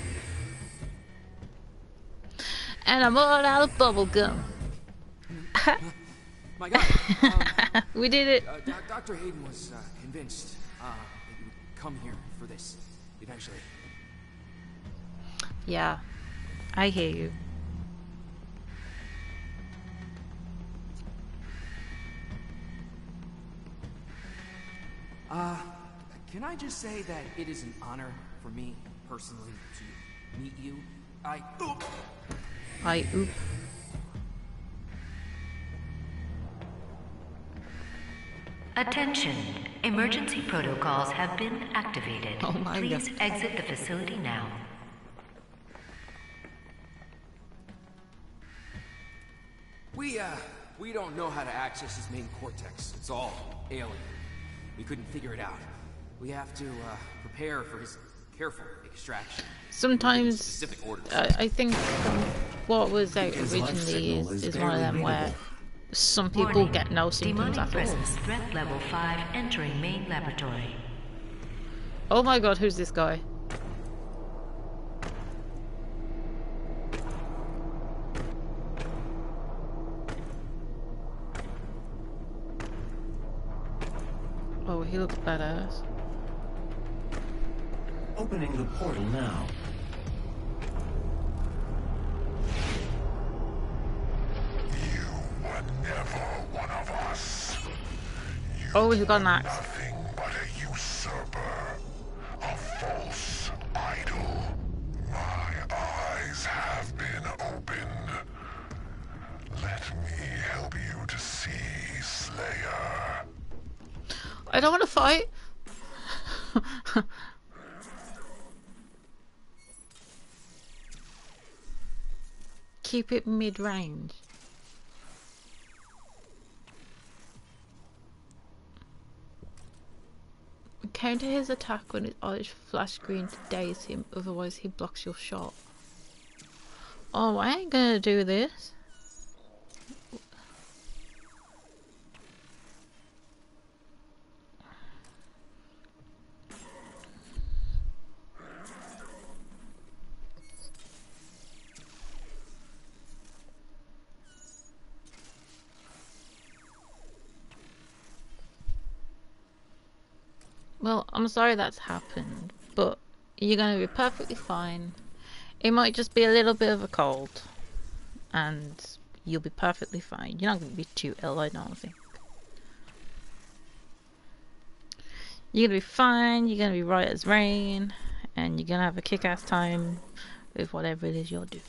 And I'm all out of bubble gum. My God, We did it. Dr. Hayden was convinced that you would come here for this eventually. Yeah. I hear you. Can I just say that it is an honor for me personally to meet you? Oop. Attention. Emergency protocols have been activated. Oh my Please God. exit the facility now. We don't know how to access his main cortex. It's all alien. We couldn't figure it out. We have to prepare for his careful extraction. Sometimes Specific orders. I think what was out His life originally signal is one of them barely where readable. some people Warning. get no symptoms Demonic at all. presence threat level 5 entering main laboratory. Oh my god, who's this guy? Oh, he looks badass. Opening the portal now. Oh, he's got an axe. Nothing but a usurper, a false idol. My eyes have been opened. Let me help you to see, Slayer. I don't want to fight. Keep it mid-range. Counter his attack when his eyes flash green to daze him, otherwise he blocks your shot. Oh, I ain't gonna do this. Well, I'm sorry that's happened, but you're going to be perfectly fine. It might just be a little bit of a cold, and you'll be perfectly fine. You're not going to be too ill, I don't think. You're going to be fine, you're going to be right as rain, and you're going to have a kick-ass time with whatever it is you're doing.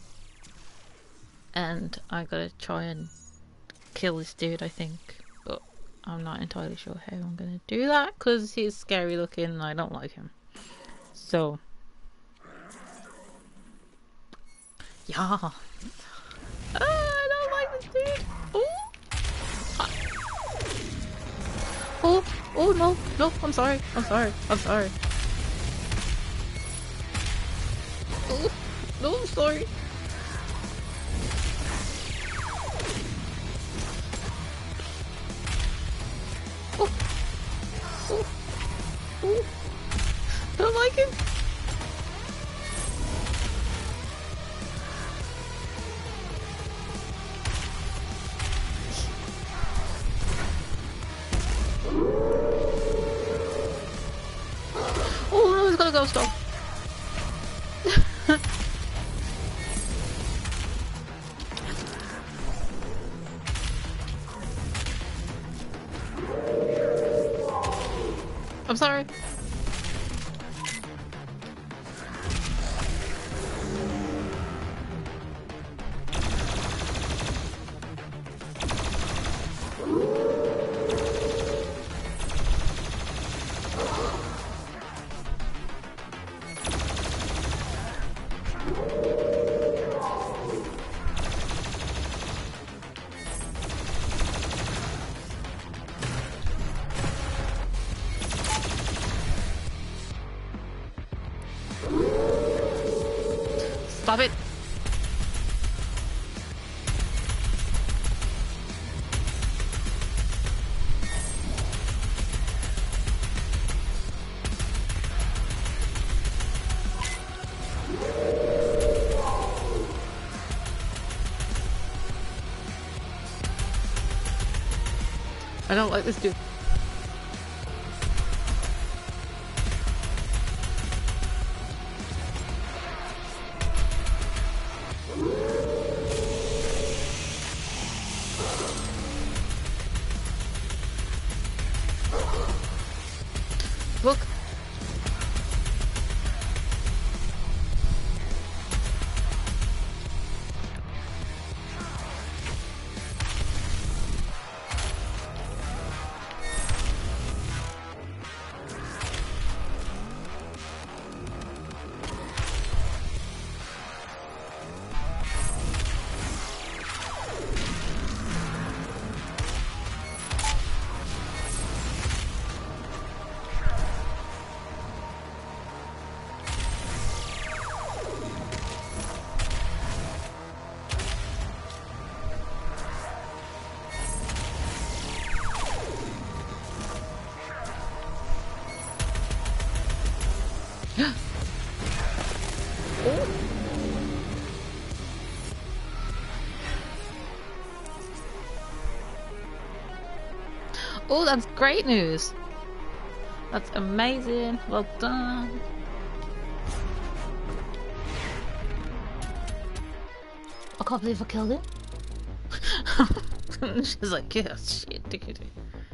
And I gotta try and kill this dude, I think, but I'm not entirely sure how I'm gonna do that because he's scary looking and I don't like him. So, yeah. I don't like this dude. Oh, oh no, I'm sorry. Oh, no, I'm sorry. I don't like him. Oh no, he's got a ghost dog. I'm sorry. Stop it. I don't like this dude. Look. Oh, that's great news. That's amazing. Well done. I can't believe I killed him. She's like, yeah, shit, diggity.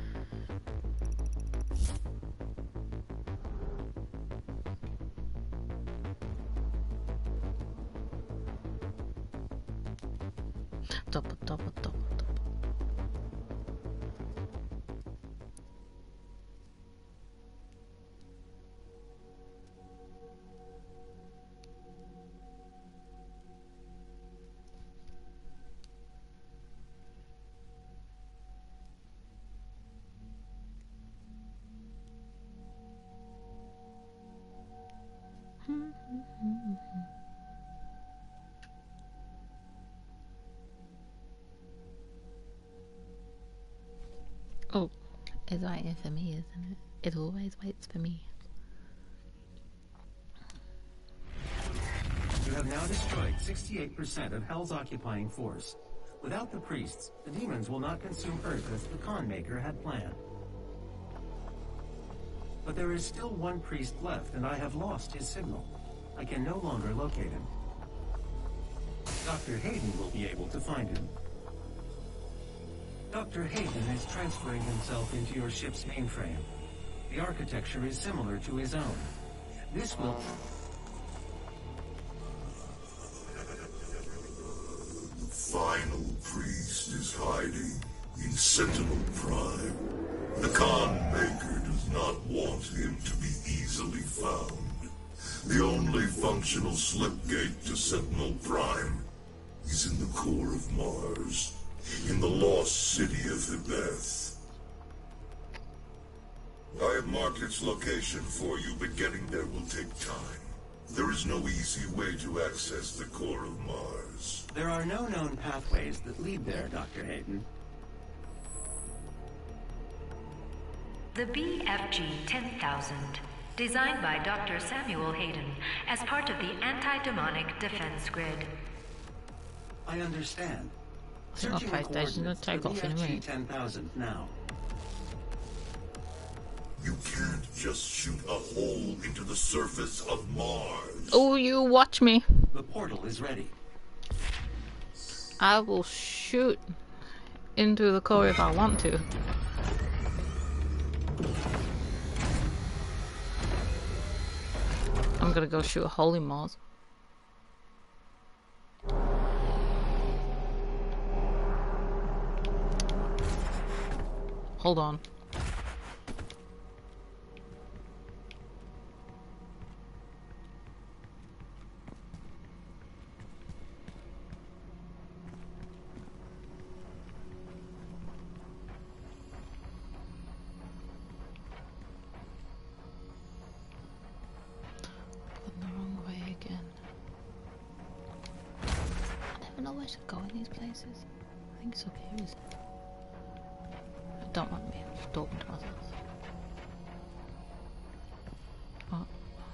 Double. Oh, it's waiting for me, isn't it? It always waits for me. You have now destroyed 68% of Hell's occupying force. Without the priests, the demons will not consume Earth as the Khan Maker had planned. But there is still one priest left, and I have lost his signal. I can no longer locate him. Dr. Hayden will be able to find him. Dr. Hayden is transferring himself into your ship's mainframe. The architecture is similar to his own. This will... The final priest is hiding in Sentinel Prime. The Khan Maker does not want him to be easily found. The only functional slipgate to Sentinel Prime is in the core of Mars, in the lost city of Hibeth. I have marked its location for you, but getting there will take time. There is no easy way to access the core of Mars. There are no known pathways that lead there, Dr. Hayden. The BFG 10,000, designed by Dr. Samuel Hayden as part of the Anti-Demonic Defense Grid. I understand. I think our fire station will take off in a minute. 10,000 now. You can't just shoot a hole into the surface of Mars. Oh, you watch me. The portal is ready. I will shoot into the core if I want to. I'm gonna go shoot a hole in Mars. Hold on. To go in these places. I think it's up here, is it? Don't mind me, I'm just talking to myself. Oh.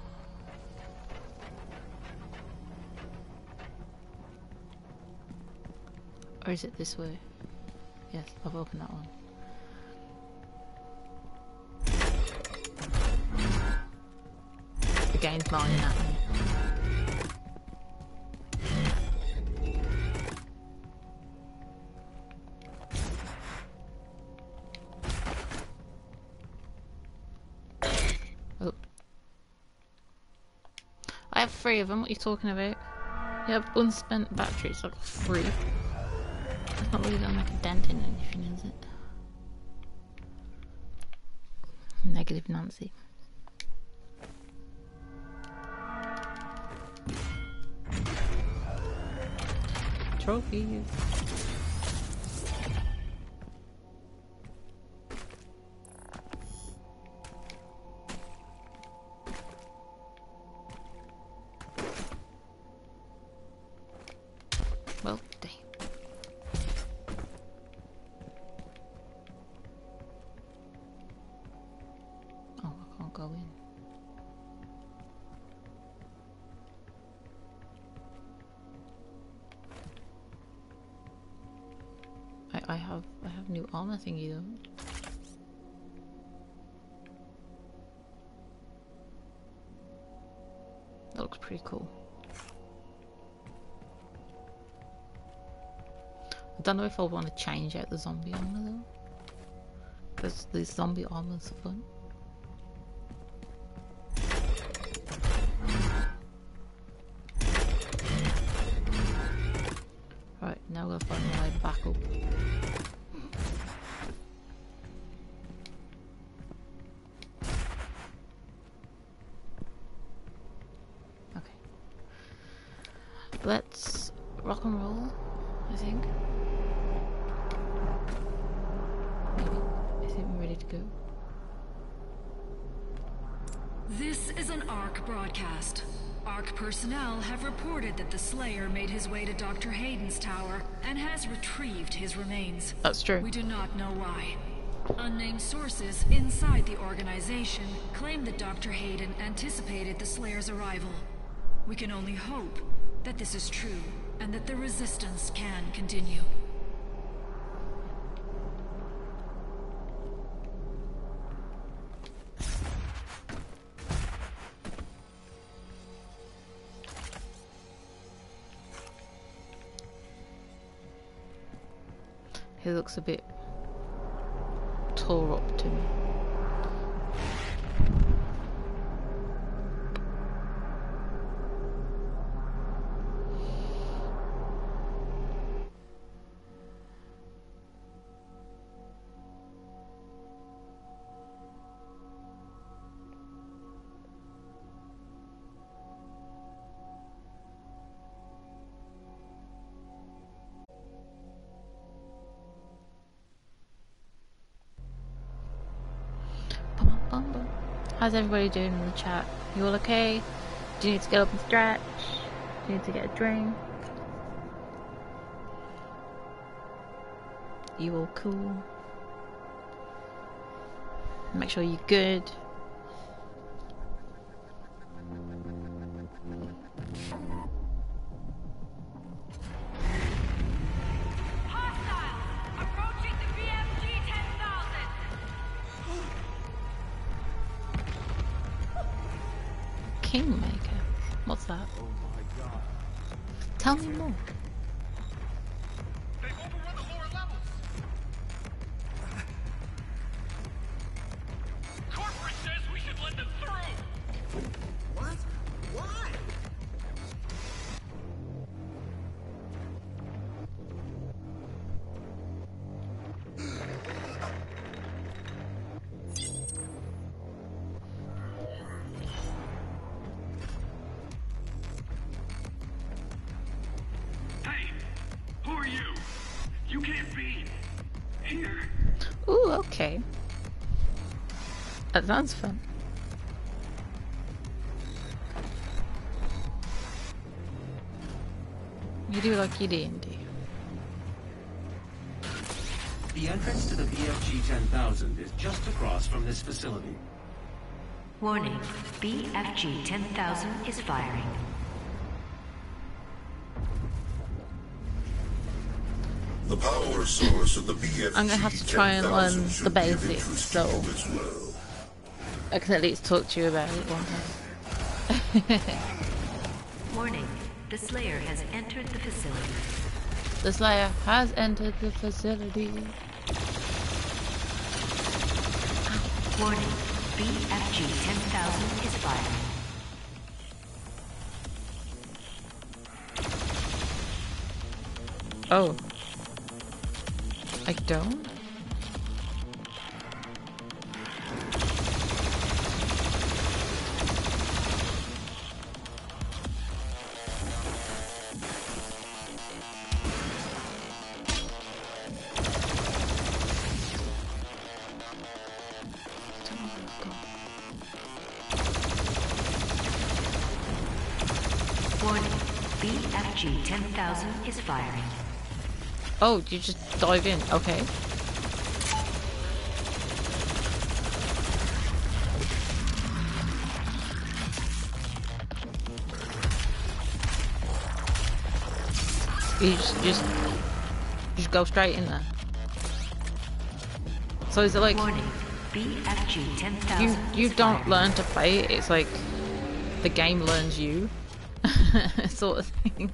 Or is it this way? Yes, I've opened that one. The game's mining at me. I have 3 of them, what are you talking about? You have unspent batteries, I've got 3. It's not really gonna make a dent in anything, is it? Negative Nancy. Trophies. Well, damn. Oh, I can't go in. I have new armor thingy though. That looks pretty cool. I don't know if I want to change out the zombie armor though, because the zombie armor's fun. Right, now we'll find my way back up. Okay. Let's rock and roll, I think. To go. This is an ARC broadcast. ARC personnel have reported that the Slayer made his way to Dr. Hayden's tower and has retrieved his remains. That's true. We do not know why. Unnamed sources inside the organization claim that Dr. Hayden anticipated the Slayer's arrival. We can only hope that this is true and that the resistance can continue. He looks a bit tore up to me. How's everybody doing in the chat? You all okay? Do you need to get up and stretch? Do you need to get a drink? You all cool? Make sure you're good. Kingmaker? What's that? Oh my God. Tell me more. They've overrun the lower levels. Corporate says we should let them through. What? Why? You can't be here. Ooh, okay. That sounds fun. You do like your D&D. The entrance to the BFG 10,000 is just across from this facility. Warning, BFG 10,000 is firing. The power source of the BFG I'm gonna have to try and learn the basics, so I can at least talk to you about it one time. Warning, the Slayer has entered the facility. The Slayer has entered the facility. Warning, BFG 10,000 is firing. Oh. I don't? Warning, BFG 10,000 is firing. Oh, you just dive in, okay. You just go straight in there. So is it like Warning, BFG 10,000 you don't learn to play it, it's like the game learns you sort of thing.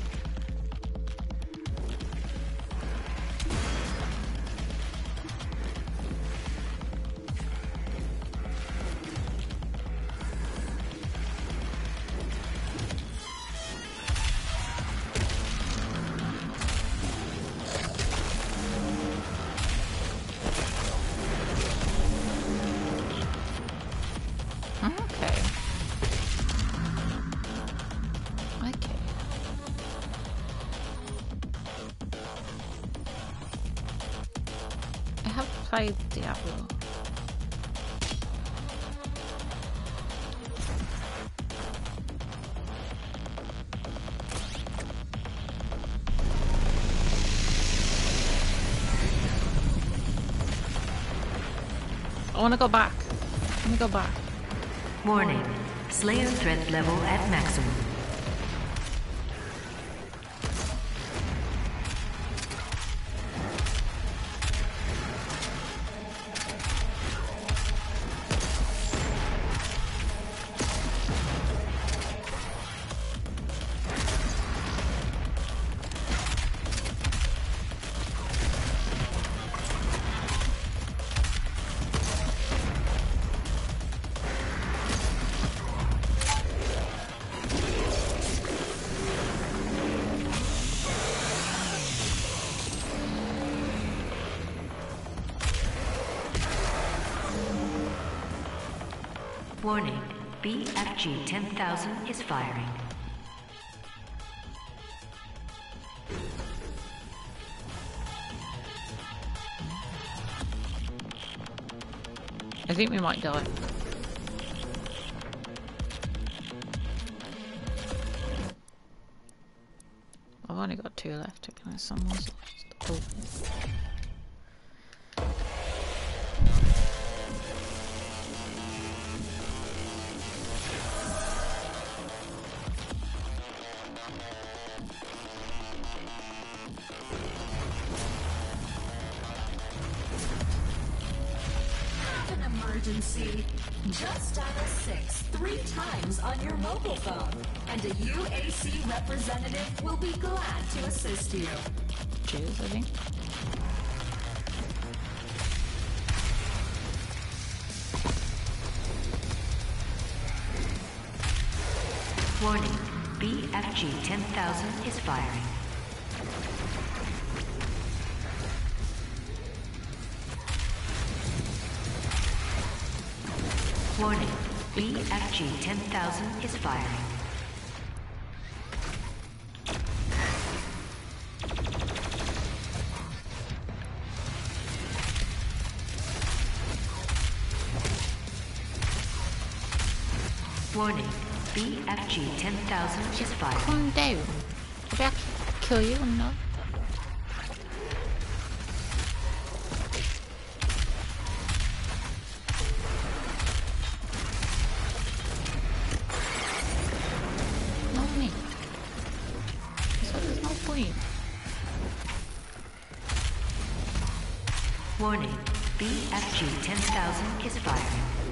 Diablo. I want to go back. Let me go back. Warning, Slayer threat level at maximum. Warning, BFG 10,000 is firing. I think we might die. I've only got 2 left. Can I someone's lost? Oh. Just dial 6 3 times on your mobile phone, and a UAC representative will be glad to assist you. Cheers, I think. Warning, BFG 10,000 is firing. Warning, BFG 10,000 is firing. Warning, BFG 10,000 is firing. Calm down. Maybe I can kill you or not? Warning, BFG 10,000 is firing.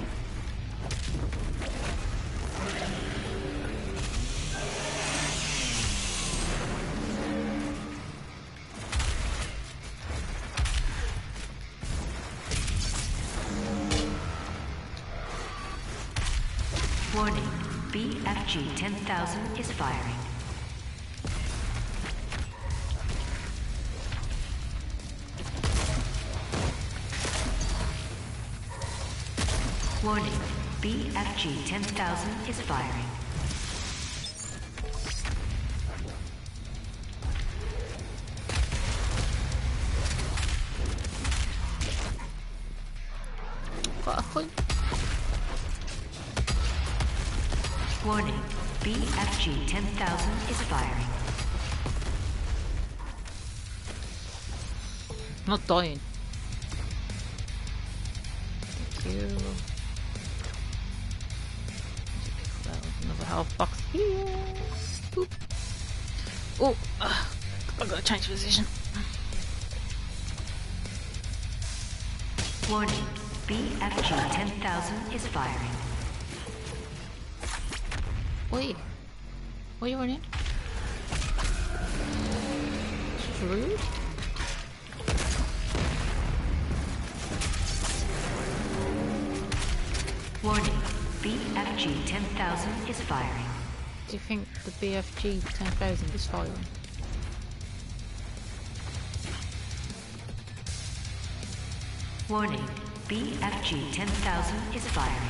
Warning, BFG 10,000 is firing. Warning, BFG 10,000 is firing. Warning, BFG 10,000 is firing. I'm not dying. Thank you. Another health box here. Boop. Oh, I've got to change position. Warning, BFG 10,000 is firing. Wait, what are you running? Rude? Warning, BFG 10,000 is firing. Do you think the BFG 10,000 is firing? Warning, BFG 10,000 is firing.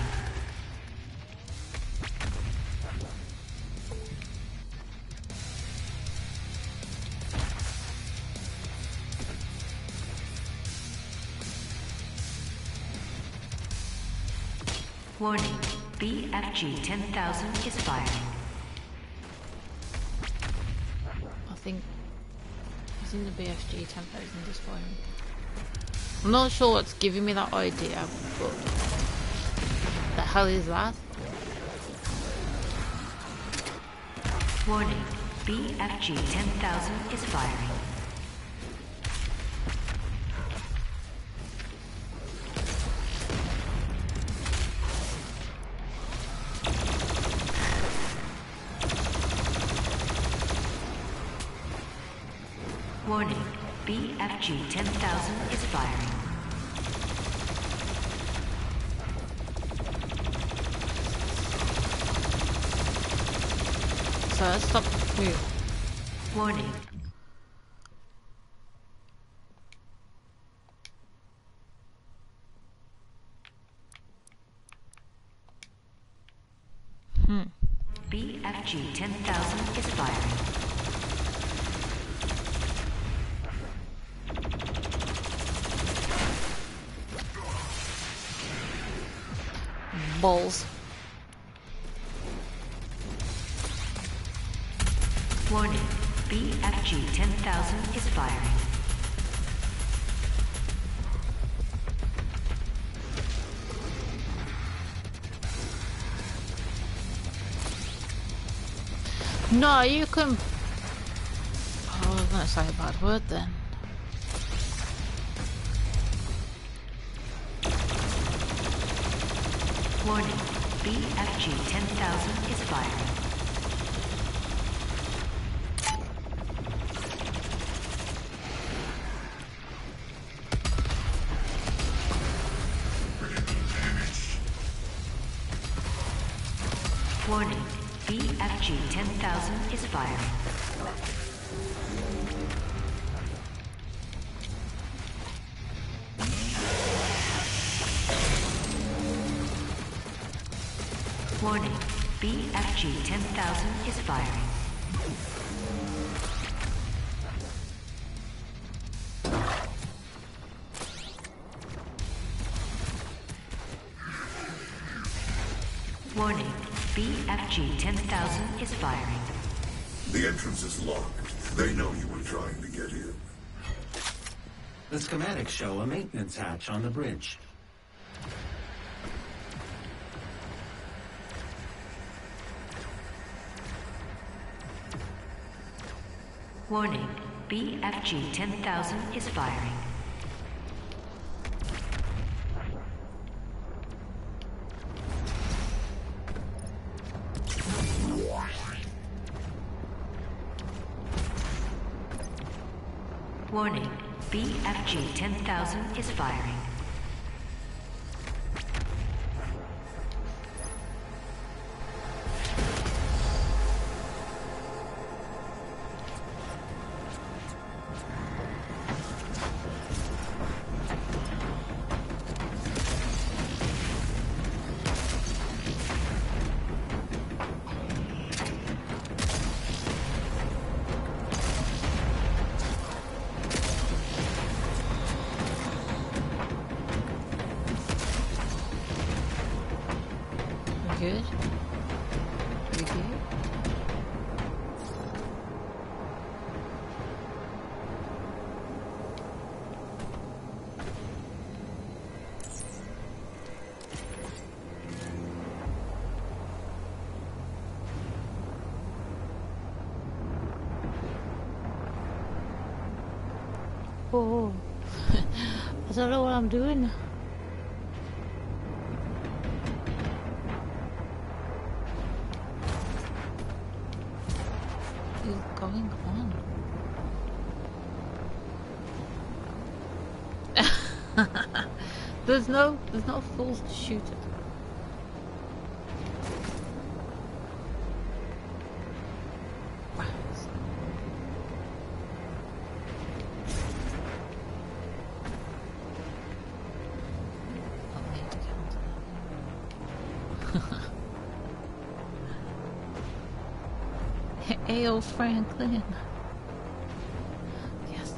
Warning, BFG 10,000 is firing. I think the BFG 10,000 is firing. I'm not sure what's giving me that idea, but the hell is that? Warning, BFG 10,000 is firing. Warning, BFG 10,000 is firing. So let's stop moving. Warning. BFG 10,000 is firing. Balls. Warning, BFG 10,000 is firing. No, you can... Oh, I was gonna say a bad word then. Warning, BFG 10,000 is firing. Warning, BFG 10,000 is firing. Warning, BFG 10,000 is firing. Warning, BFG 10,000 is firing. The entrance is locked. They know you were trying to get in. The schematics show a maintenance hatch on the bridge. Warning, BFG 10,000 is firing. Warning, BFG 10,000 is firing. Good. Pretty good. Oh, I don't know what I'm doing. Going on. there's no fools to shoot it. A.O. Franklin. Yes.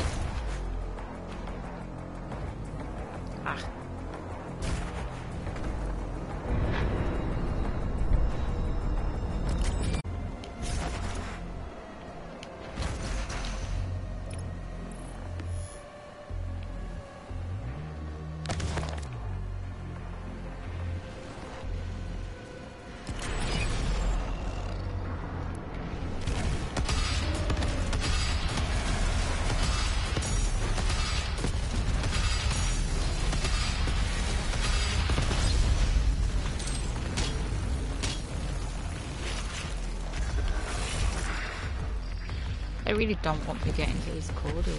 Ah. I really don't want to get into this corridor.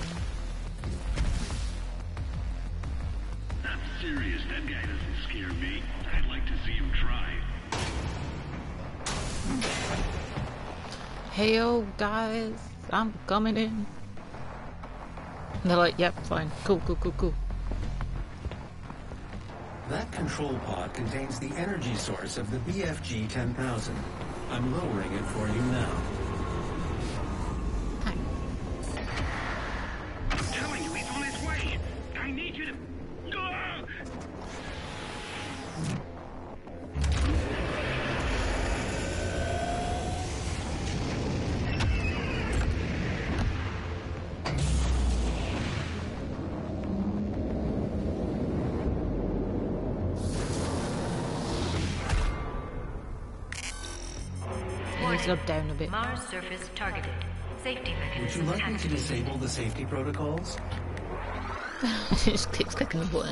I'm serious, that guy doesn't scare me. I'd like to see him try. Hey yo guys, I'm coming in. And they're like, yep, fine. Cool. That control pod contains the energy source of the BFG 10,000. I'm lowering it for you now. I'm telling you, he's on his way. I need you to... Go down a bit. Mars surface targeted. Safety mechanism. Would you like me to disable the safety protocols? Just keeps clicking the button.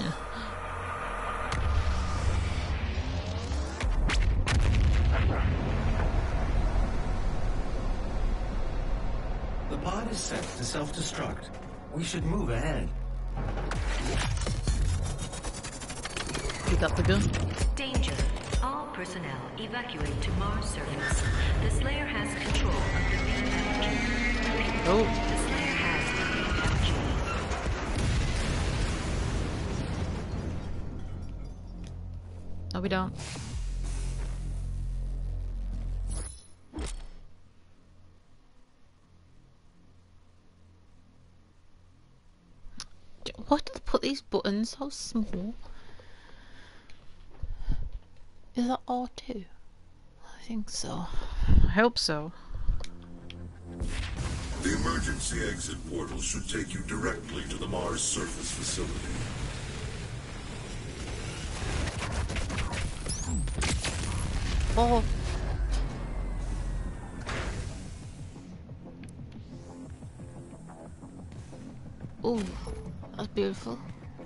The pod is set to self-destruct. We should move ahead. Pick up the gun. Danger. All personnel evacuate to Mars surface. The Slayer has control of the BFG. Oh. The Slayer has the BFG. No, we don't. Why did they put these buttons so small? Is that R2? I think so. I hope so. The emergency exit portal should take you directly to the Mars surface facility. Oh. Oh, that's beautiful.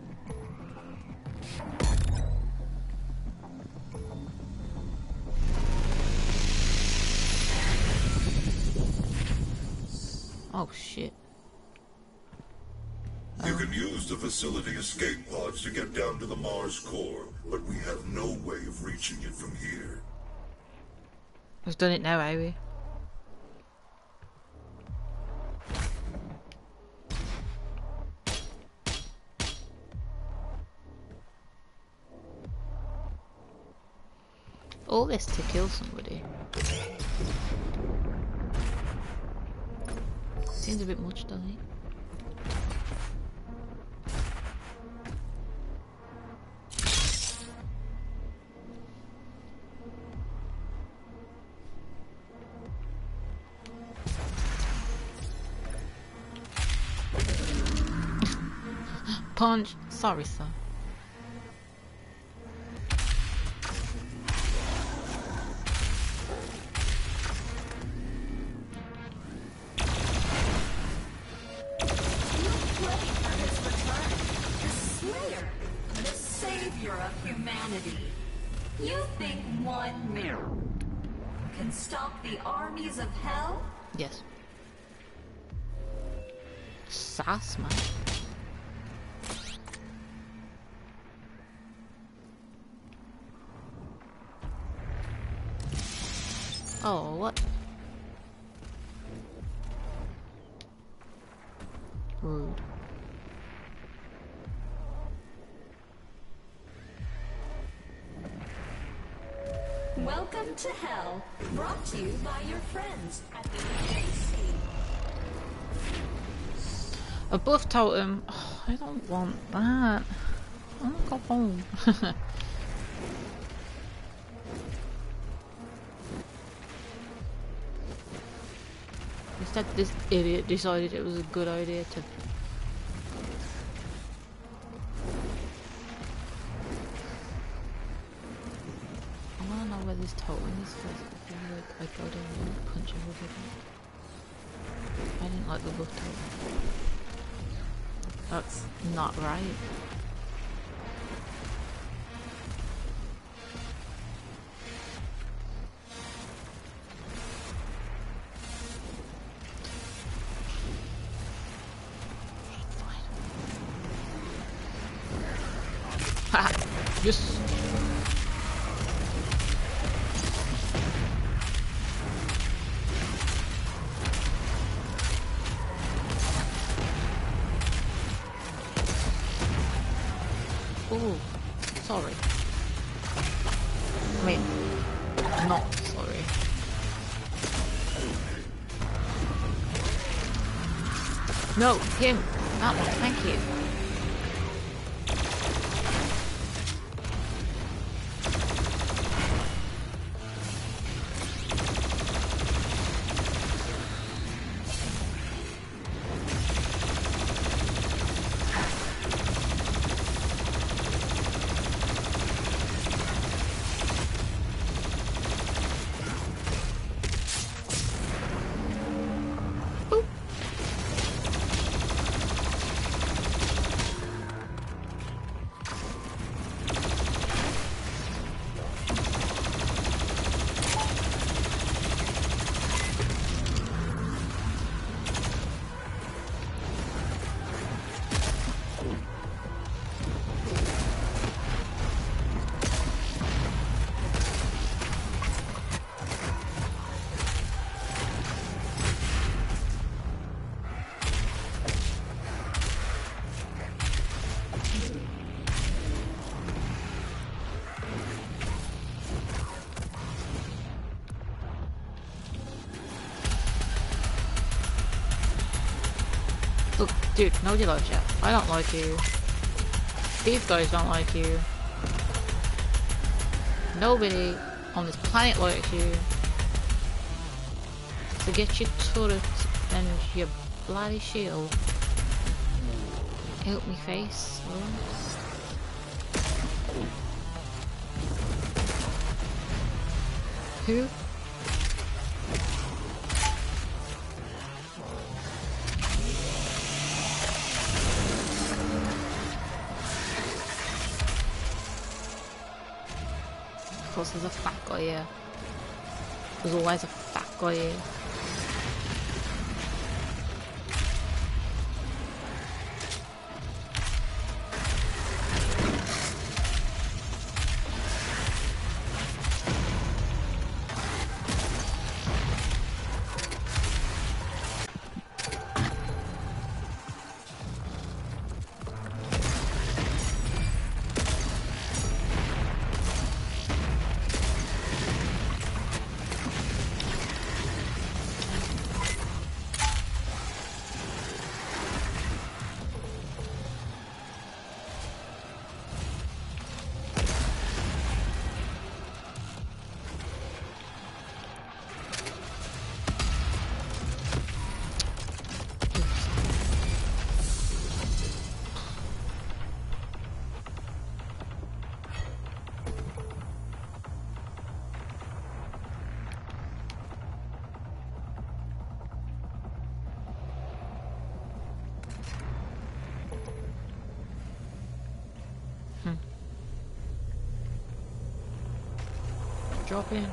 Oh shit. You can use the facility escape pods to get down to the Mars core, but we have no way of reaching it from here. We've done it now, have we? All this to kill somebody. Seems a bit much, doesn't it? Punch. Sorry, sir. You think one mirror can stop the armies of hell? Yes. Sass, man. Oh, what? Rude. Welcome to Hell, brought to you by your friends at the EAC. A buff totem. Oh, I don't want that. I want to go home. Instead, this idiot decided it was a good idea to. I want to know where this totem is first before I go down and punch everybody. I didn't like the buff totem. That's not right. Ha! Yes! Oh, sorry. I mean, not sorry. No, him. That one, thank you. Look, dude, nobody likes you. I don't like you. These guys don't like you. Nobody on this planet likes you. So get your turret and your bloody shield. Help me face. Who? Of course, there's a fat guy here. There's always a fat guy here. Drop in.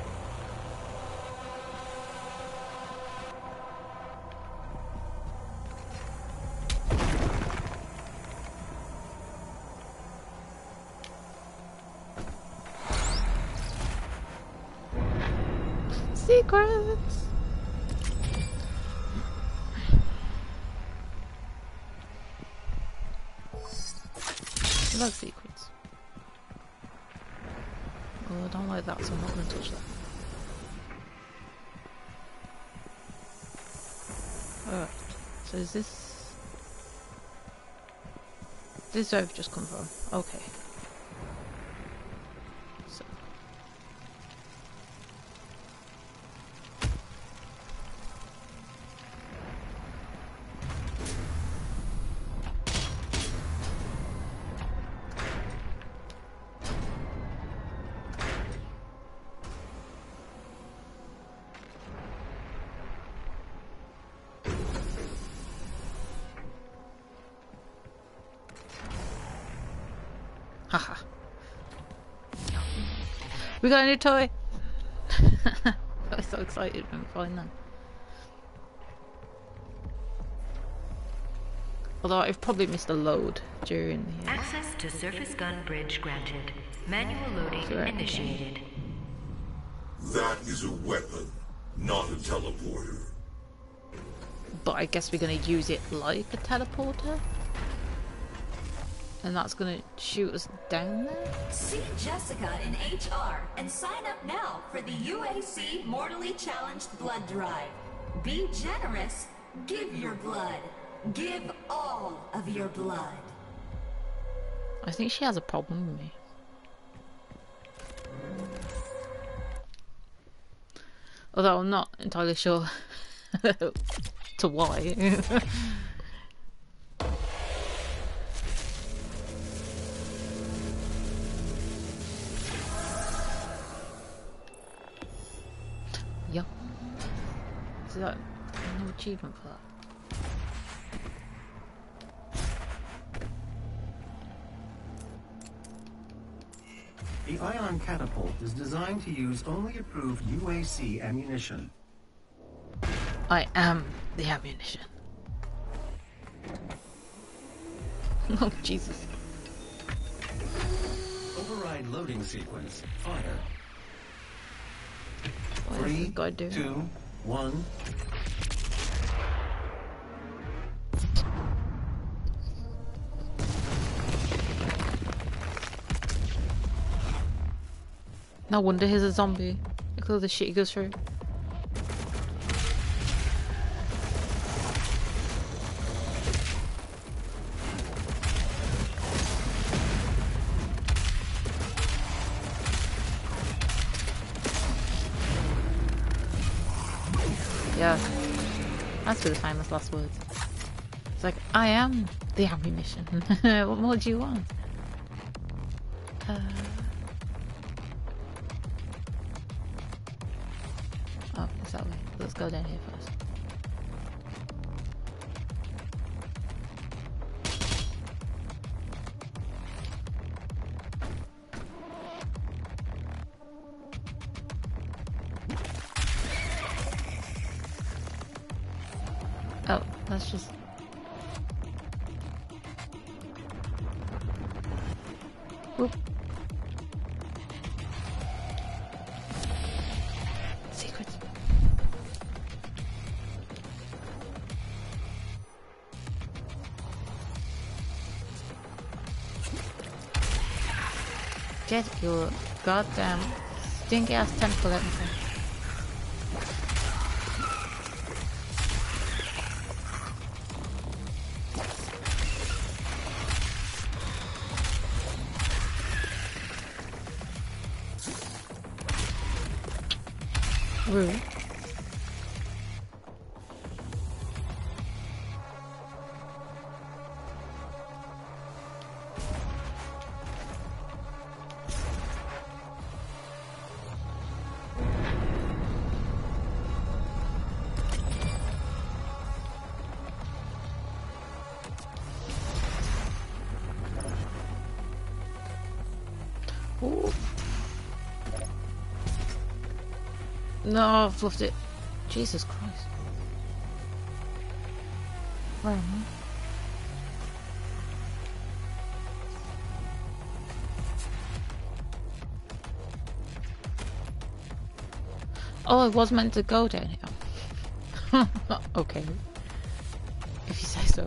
Secrets. I love secrets. Oh, I don't like that, so I'm not going to touch that. Alright, so is this... This I've just come from. Okay. So. Haha. We got a new toy! I was so excited when we find them. Although I've probably missed a load during the... Access to surface gun bridge granted. Manual loading initiated. That is a weapon, not a teleporter. But I guess we're going to use it like a teleporter? And that's gonna shoot us down there? See Jessica in HR and sign up now for the UAC Mortally Challenged Blood Drive. Be generous, give your blood. Give all of your blood. I think she has a problem with me. Although I'm not entirely sure to why. Yup. So that no achievement for that. The ion catapult is designed to use only approved UAC ammunition. I am the ammunition. Oh, Jesus. Override loading sequence. Fire. What is this guy doing? 3, 2, 1. No wonder he's a zombie. Look at all the shit he goes through. Yeah. That's for the famous last words. It's like, I am the ammunition. What more do you want? Oh, it's that way. Let's go down here first. Oh, that's just... Whoop. Secrets. Get your goddamn stinky ass tentacle at me. Rude. Ooh. No, I've fluffed it. Jesus Christ. Where am I? Oh, I was meant to go down here. Okay. If you say so.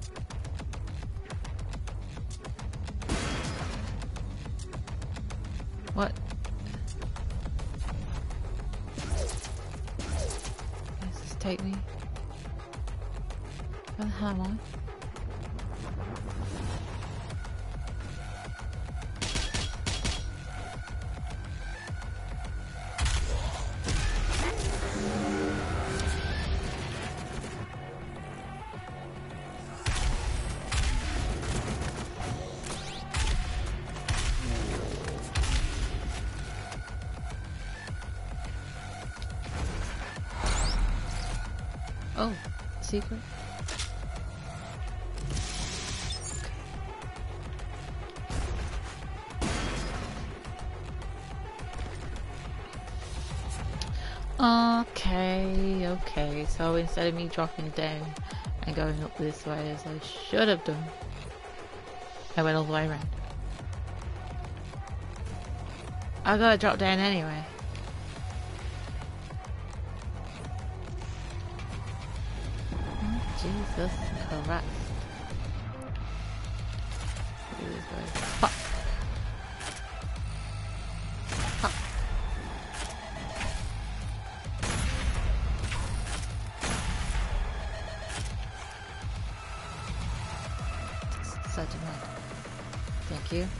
What? Where does this take me? Where the hell am I? Oh, secret. Okay, so instead of me dropping down and going up this way as I should have done, I went all the way around. I gotta drop down anyway. Jesus Christ. Pop. Pop. Sergeant Red. Thank you.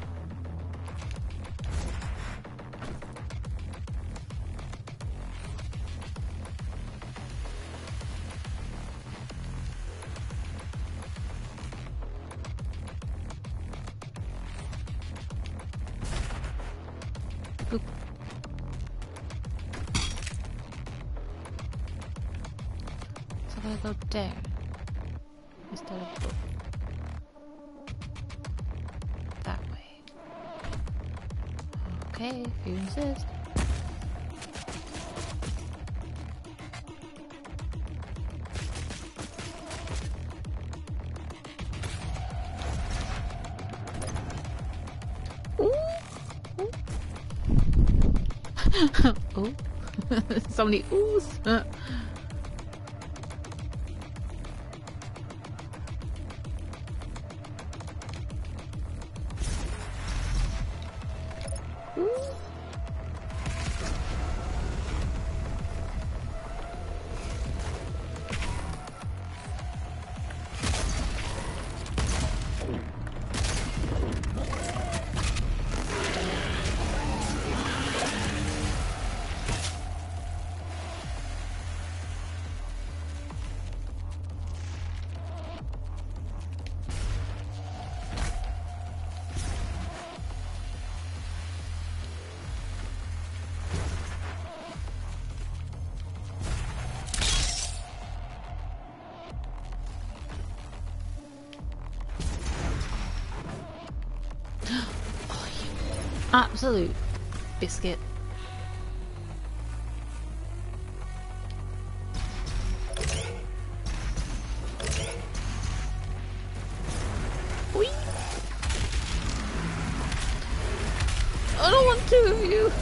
Boop. So I gotta go there instead of boop. That way. Okay, if you insist. Oh, so many oohs. Absolute biscuit. Whee! I don't want two of you.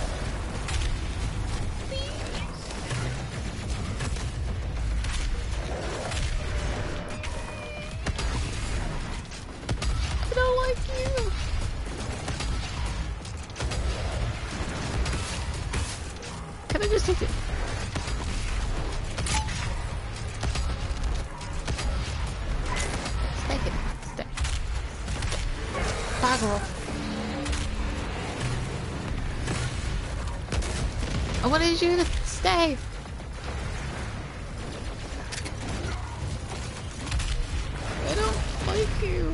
I don't like you. Can I just take it? Take it. Stay. Bugger off. I wanted you to stay. I don't like you.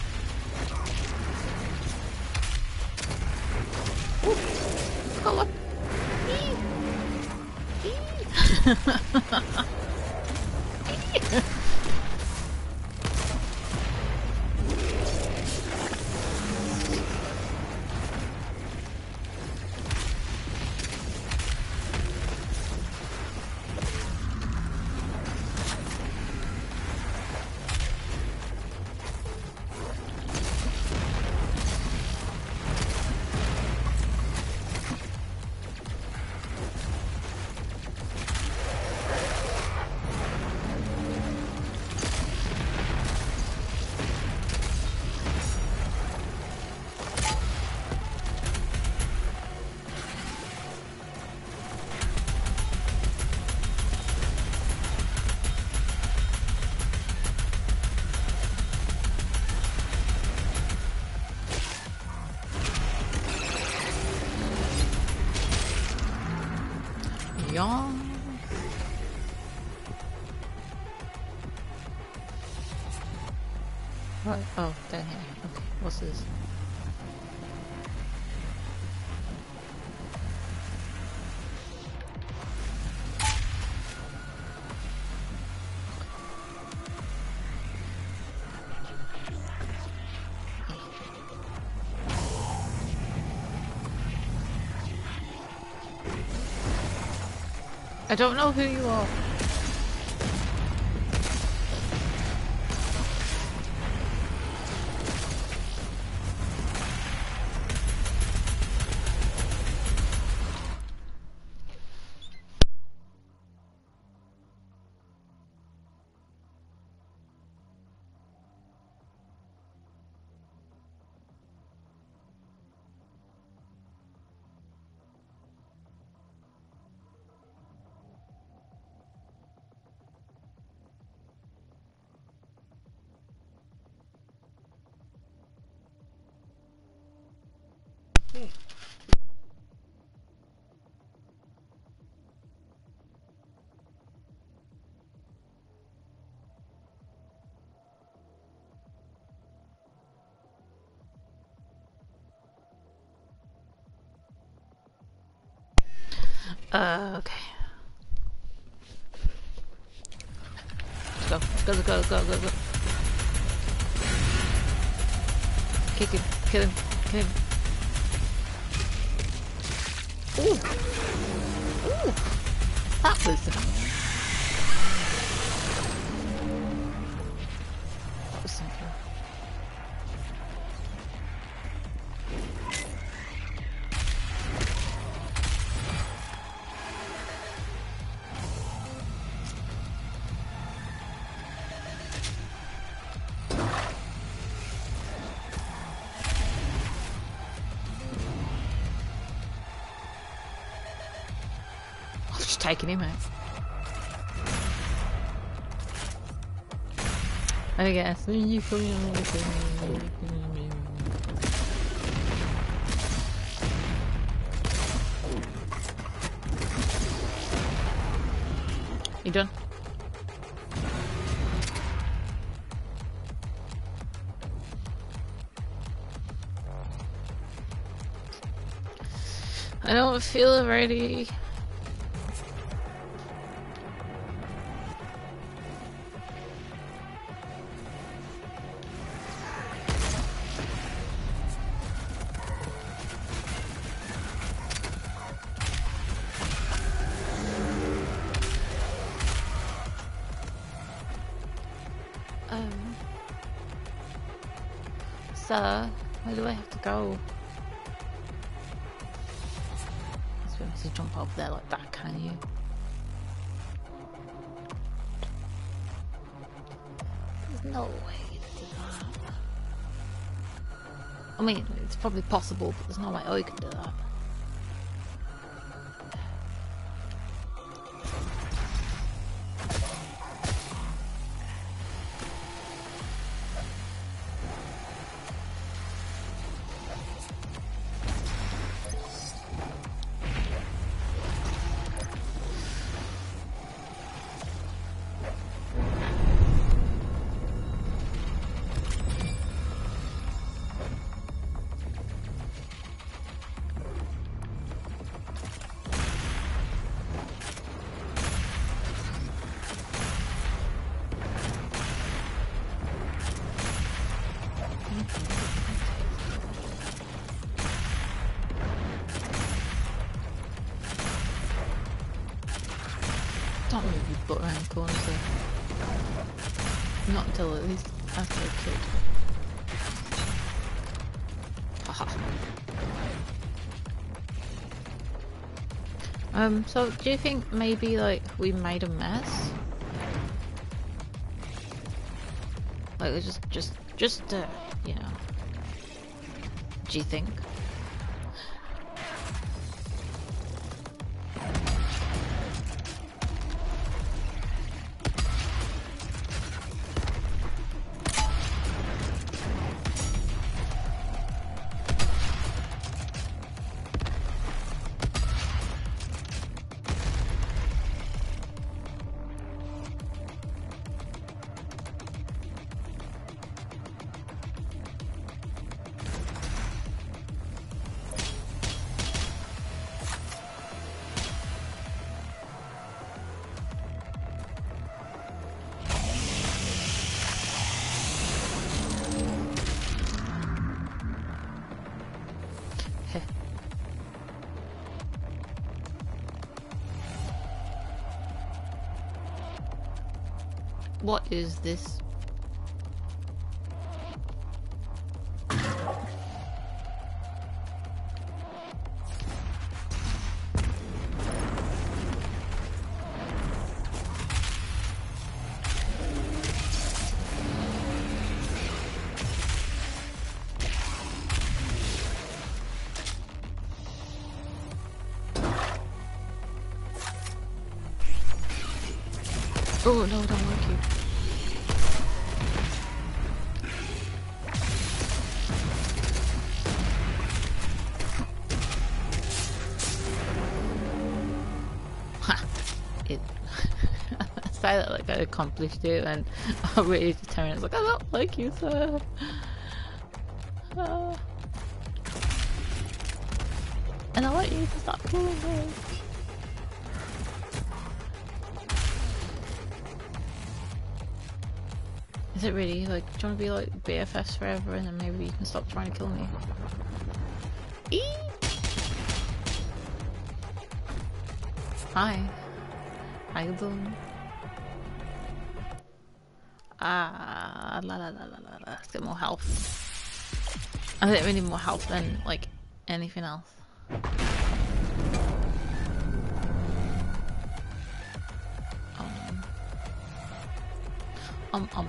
Ooh. Color. Yawn. What? Oh, down here. Okay, what's this? I don't know who you are. Okay. Let's go. Kick him. Kill him. Ooh. That was simple. Taking him out. I guess. You done? I don't feel ready. Where do I have to go? I suppose to jump over there like that, can you? There's no way to do that. I mean, it's probably possible, but there's no way I can do that. Don't move your butt around corners though. Not until at least after I killed. Haha. So do you think maybe like we made a mess? Like just you know. Do you think? What is this? Oh no, don't like you. say that like I accomplished it, and I really determined. It's like, I don't like you, sir. And I want you to stop killing me. Is it really? Like, do you want to be like BFFs forever, and then maybe you can stop trying to kill me? Eee! Hi. How you doing? La la la la la. Let's get more health. I think we need more health than like anything else. Dum dum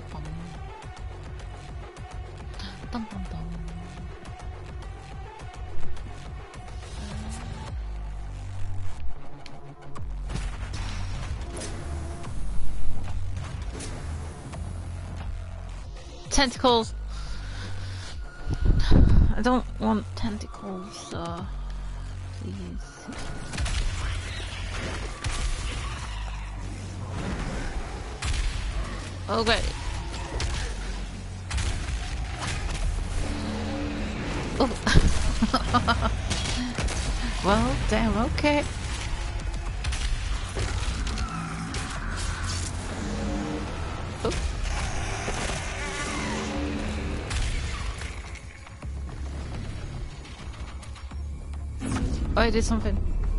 dum. Tentacles. I don't want tentacles, please. Okay. Oh. Well, damn, okay. Oh. Oh, I did something.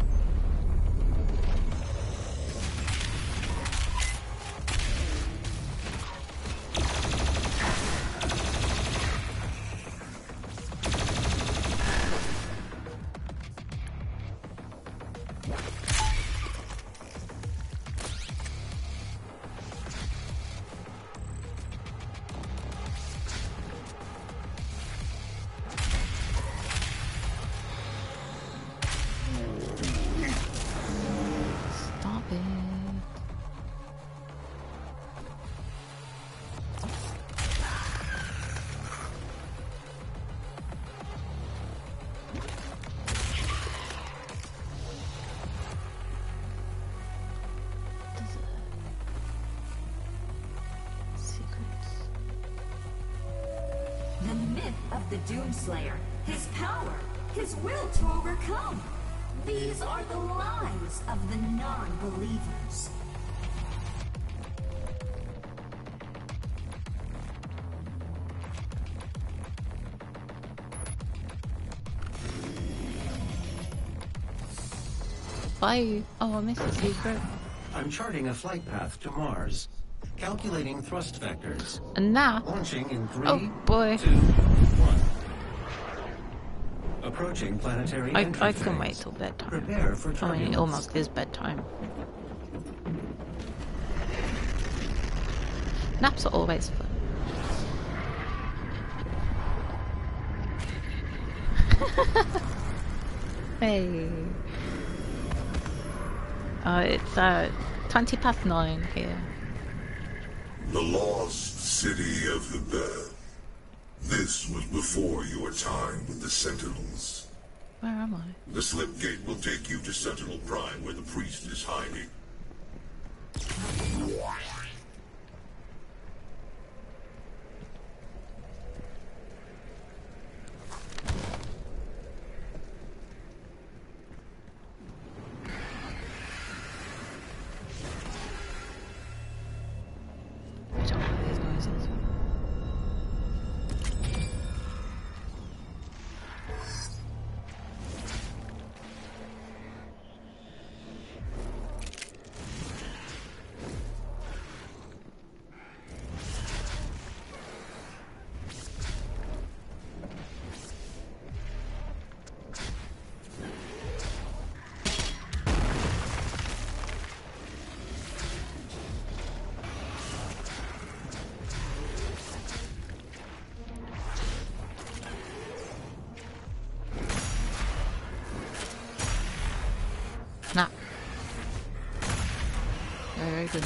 Doomslayer, his power, his will to overcome. These are the lies of the non-believers. Bye. Oh, I missed a secret. I'm charting a flight path to Mars. Calculating thrust vectors. And now, launching in 3, oh boy. 2, 1. Approaching planetary I entry can phase. wait till bedtime. Prepare for turbulence. I mean, it almost is bedtime. Naps are always fun. Hey. It's 9:20 here. The lost city of the Bell. This was before your time with the Sentinels. Where am I? The slip gate will take you to Sentinel Prime where the priest is hiding. I don't know these noises. Nah. Very good.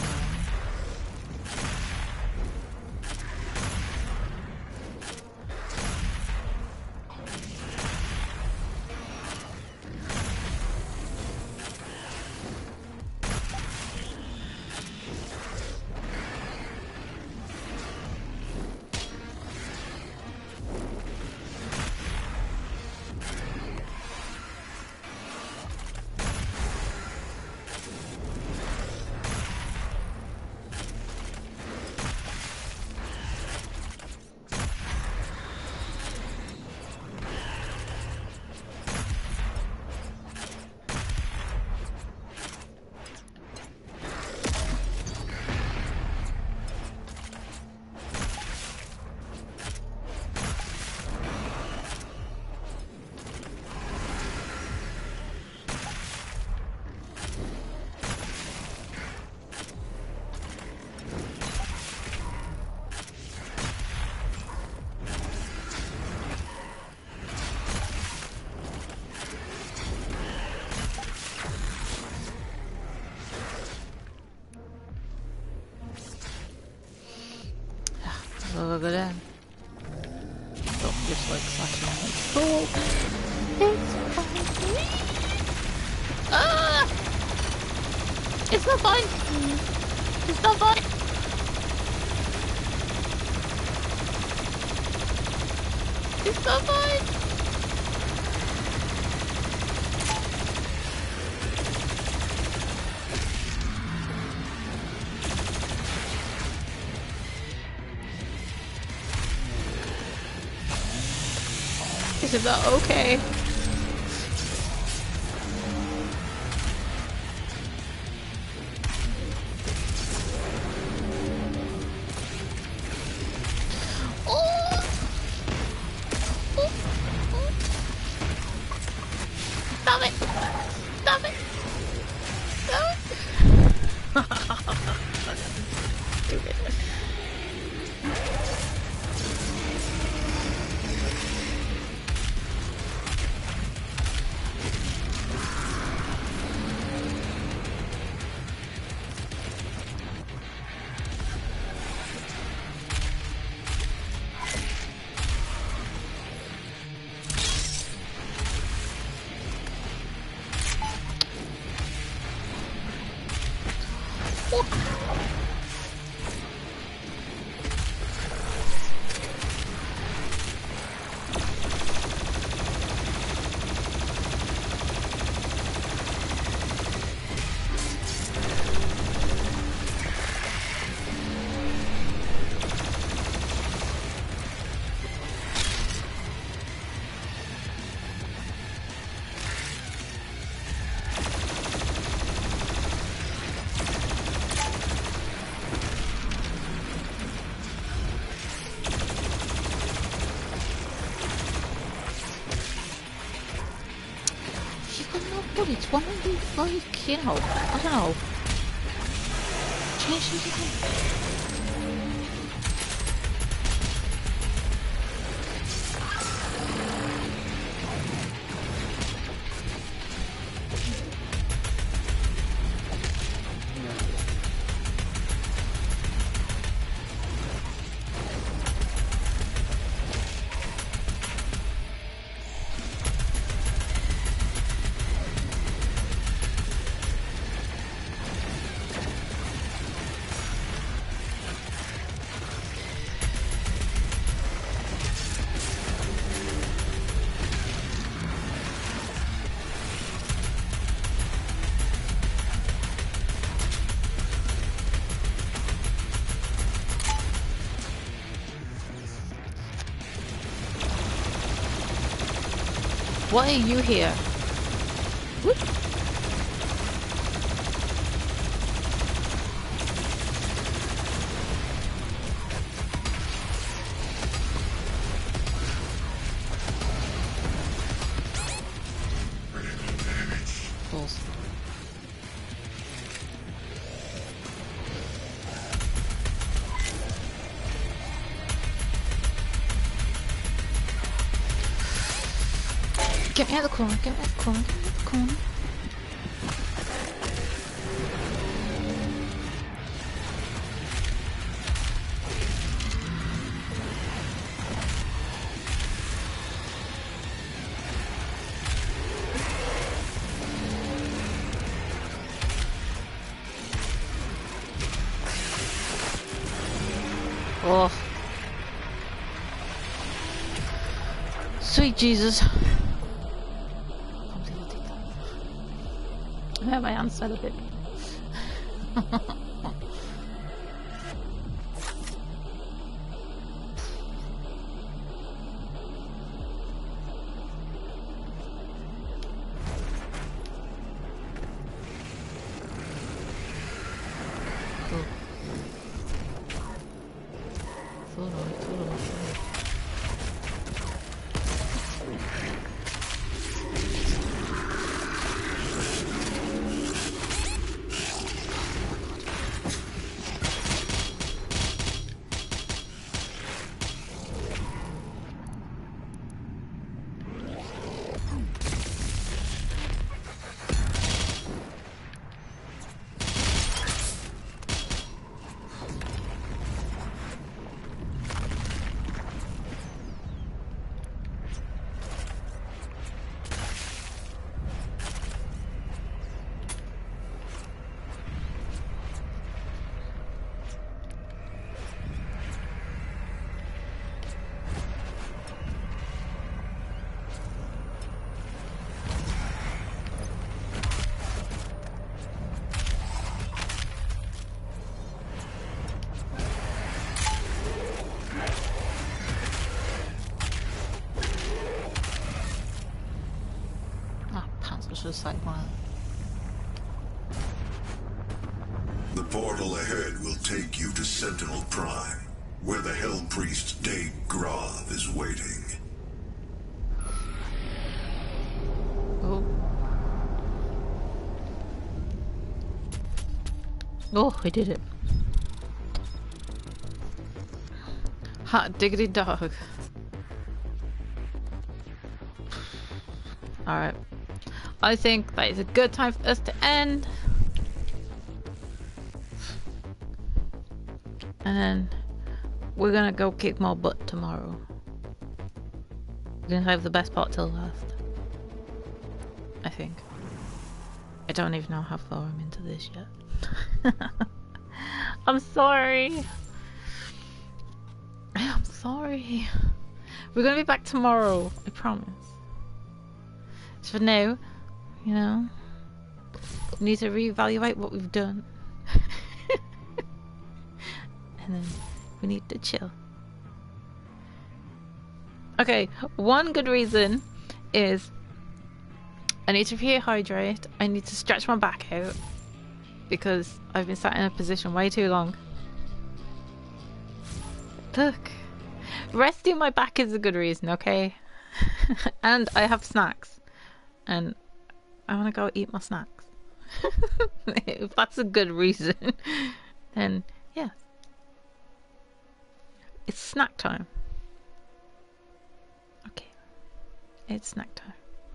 I'll go down. Oh, just like slashing on it. Cool. It's fine. Ah! It's not fine. It's not fine. It's not fine. Is that okay? Stop it! Stop it! Stop it! Stupid. It's one of these, like, you know, I don't know. Change these again. Why are you here? Whoop. Balls. Get me out of the corner, get me out of the corner, get me out of the corner. Oh. Sweet Jesus. Yeah, my arms fell a bit. just like one. The portal ahead will take you to Sentinel Prime, where the Hell Priest Dave Grav is waiting. Oh. Oh, I did it. Hot diggity dog. Alright. I think that is a good time for us to end. And then we're gonna go kick more butt tomorrow. We're gonna have the best part till last. I think. I don't even know how far I'm into this yet. I'm sorry. I'm sorry. We're gonna be back tomorrow, I promise. So for now, you know, we need to reevaluate what we've done. And then we need to chill. Okay, one good reason is I need to rehydrate. I need to stretch my back out because I've been sat in a position way too long. Look, resting my back is a good reason, okay? And I have snacks, and I want to go eat my snacks. If that's a good reason, then yeah, it's snack time. Okay, it's snack time.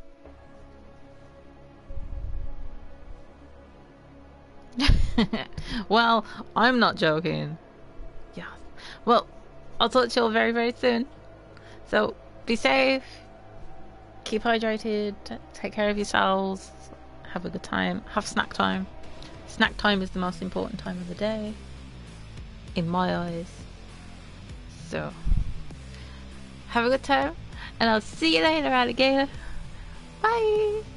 Well, I'm not joking. Yeah. Well, I'll talk to you all very, very soon. So, be safe. Keep hydrated. Take care of yourselves. Have a good time. Have snack time. Snack time is the most important time of the day, in my eyes. So, have a good time. And I'll see you later, alligator. Bye.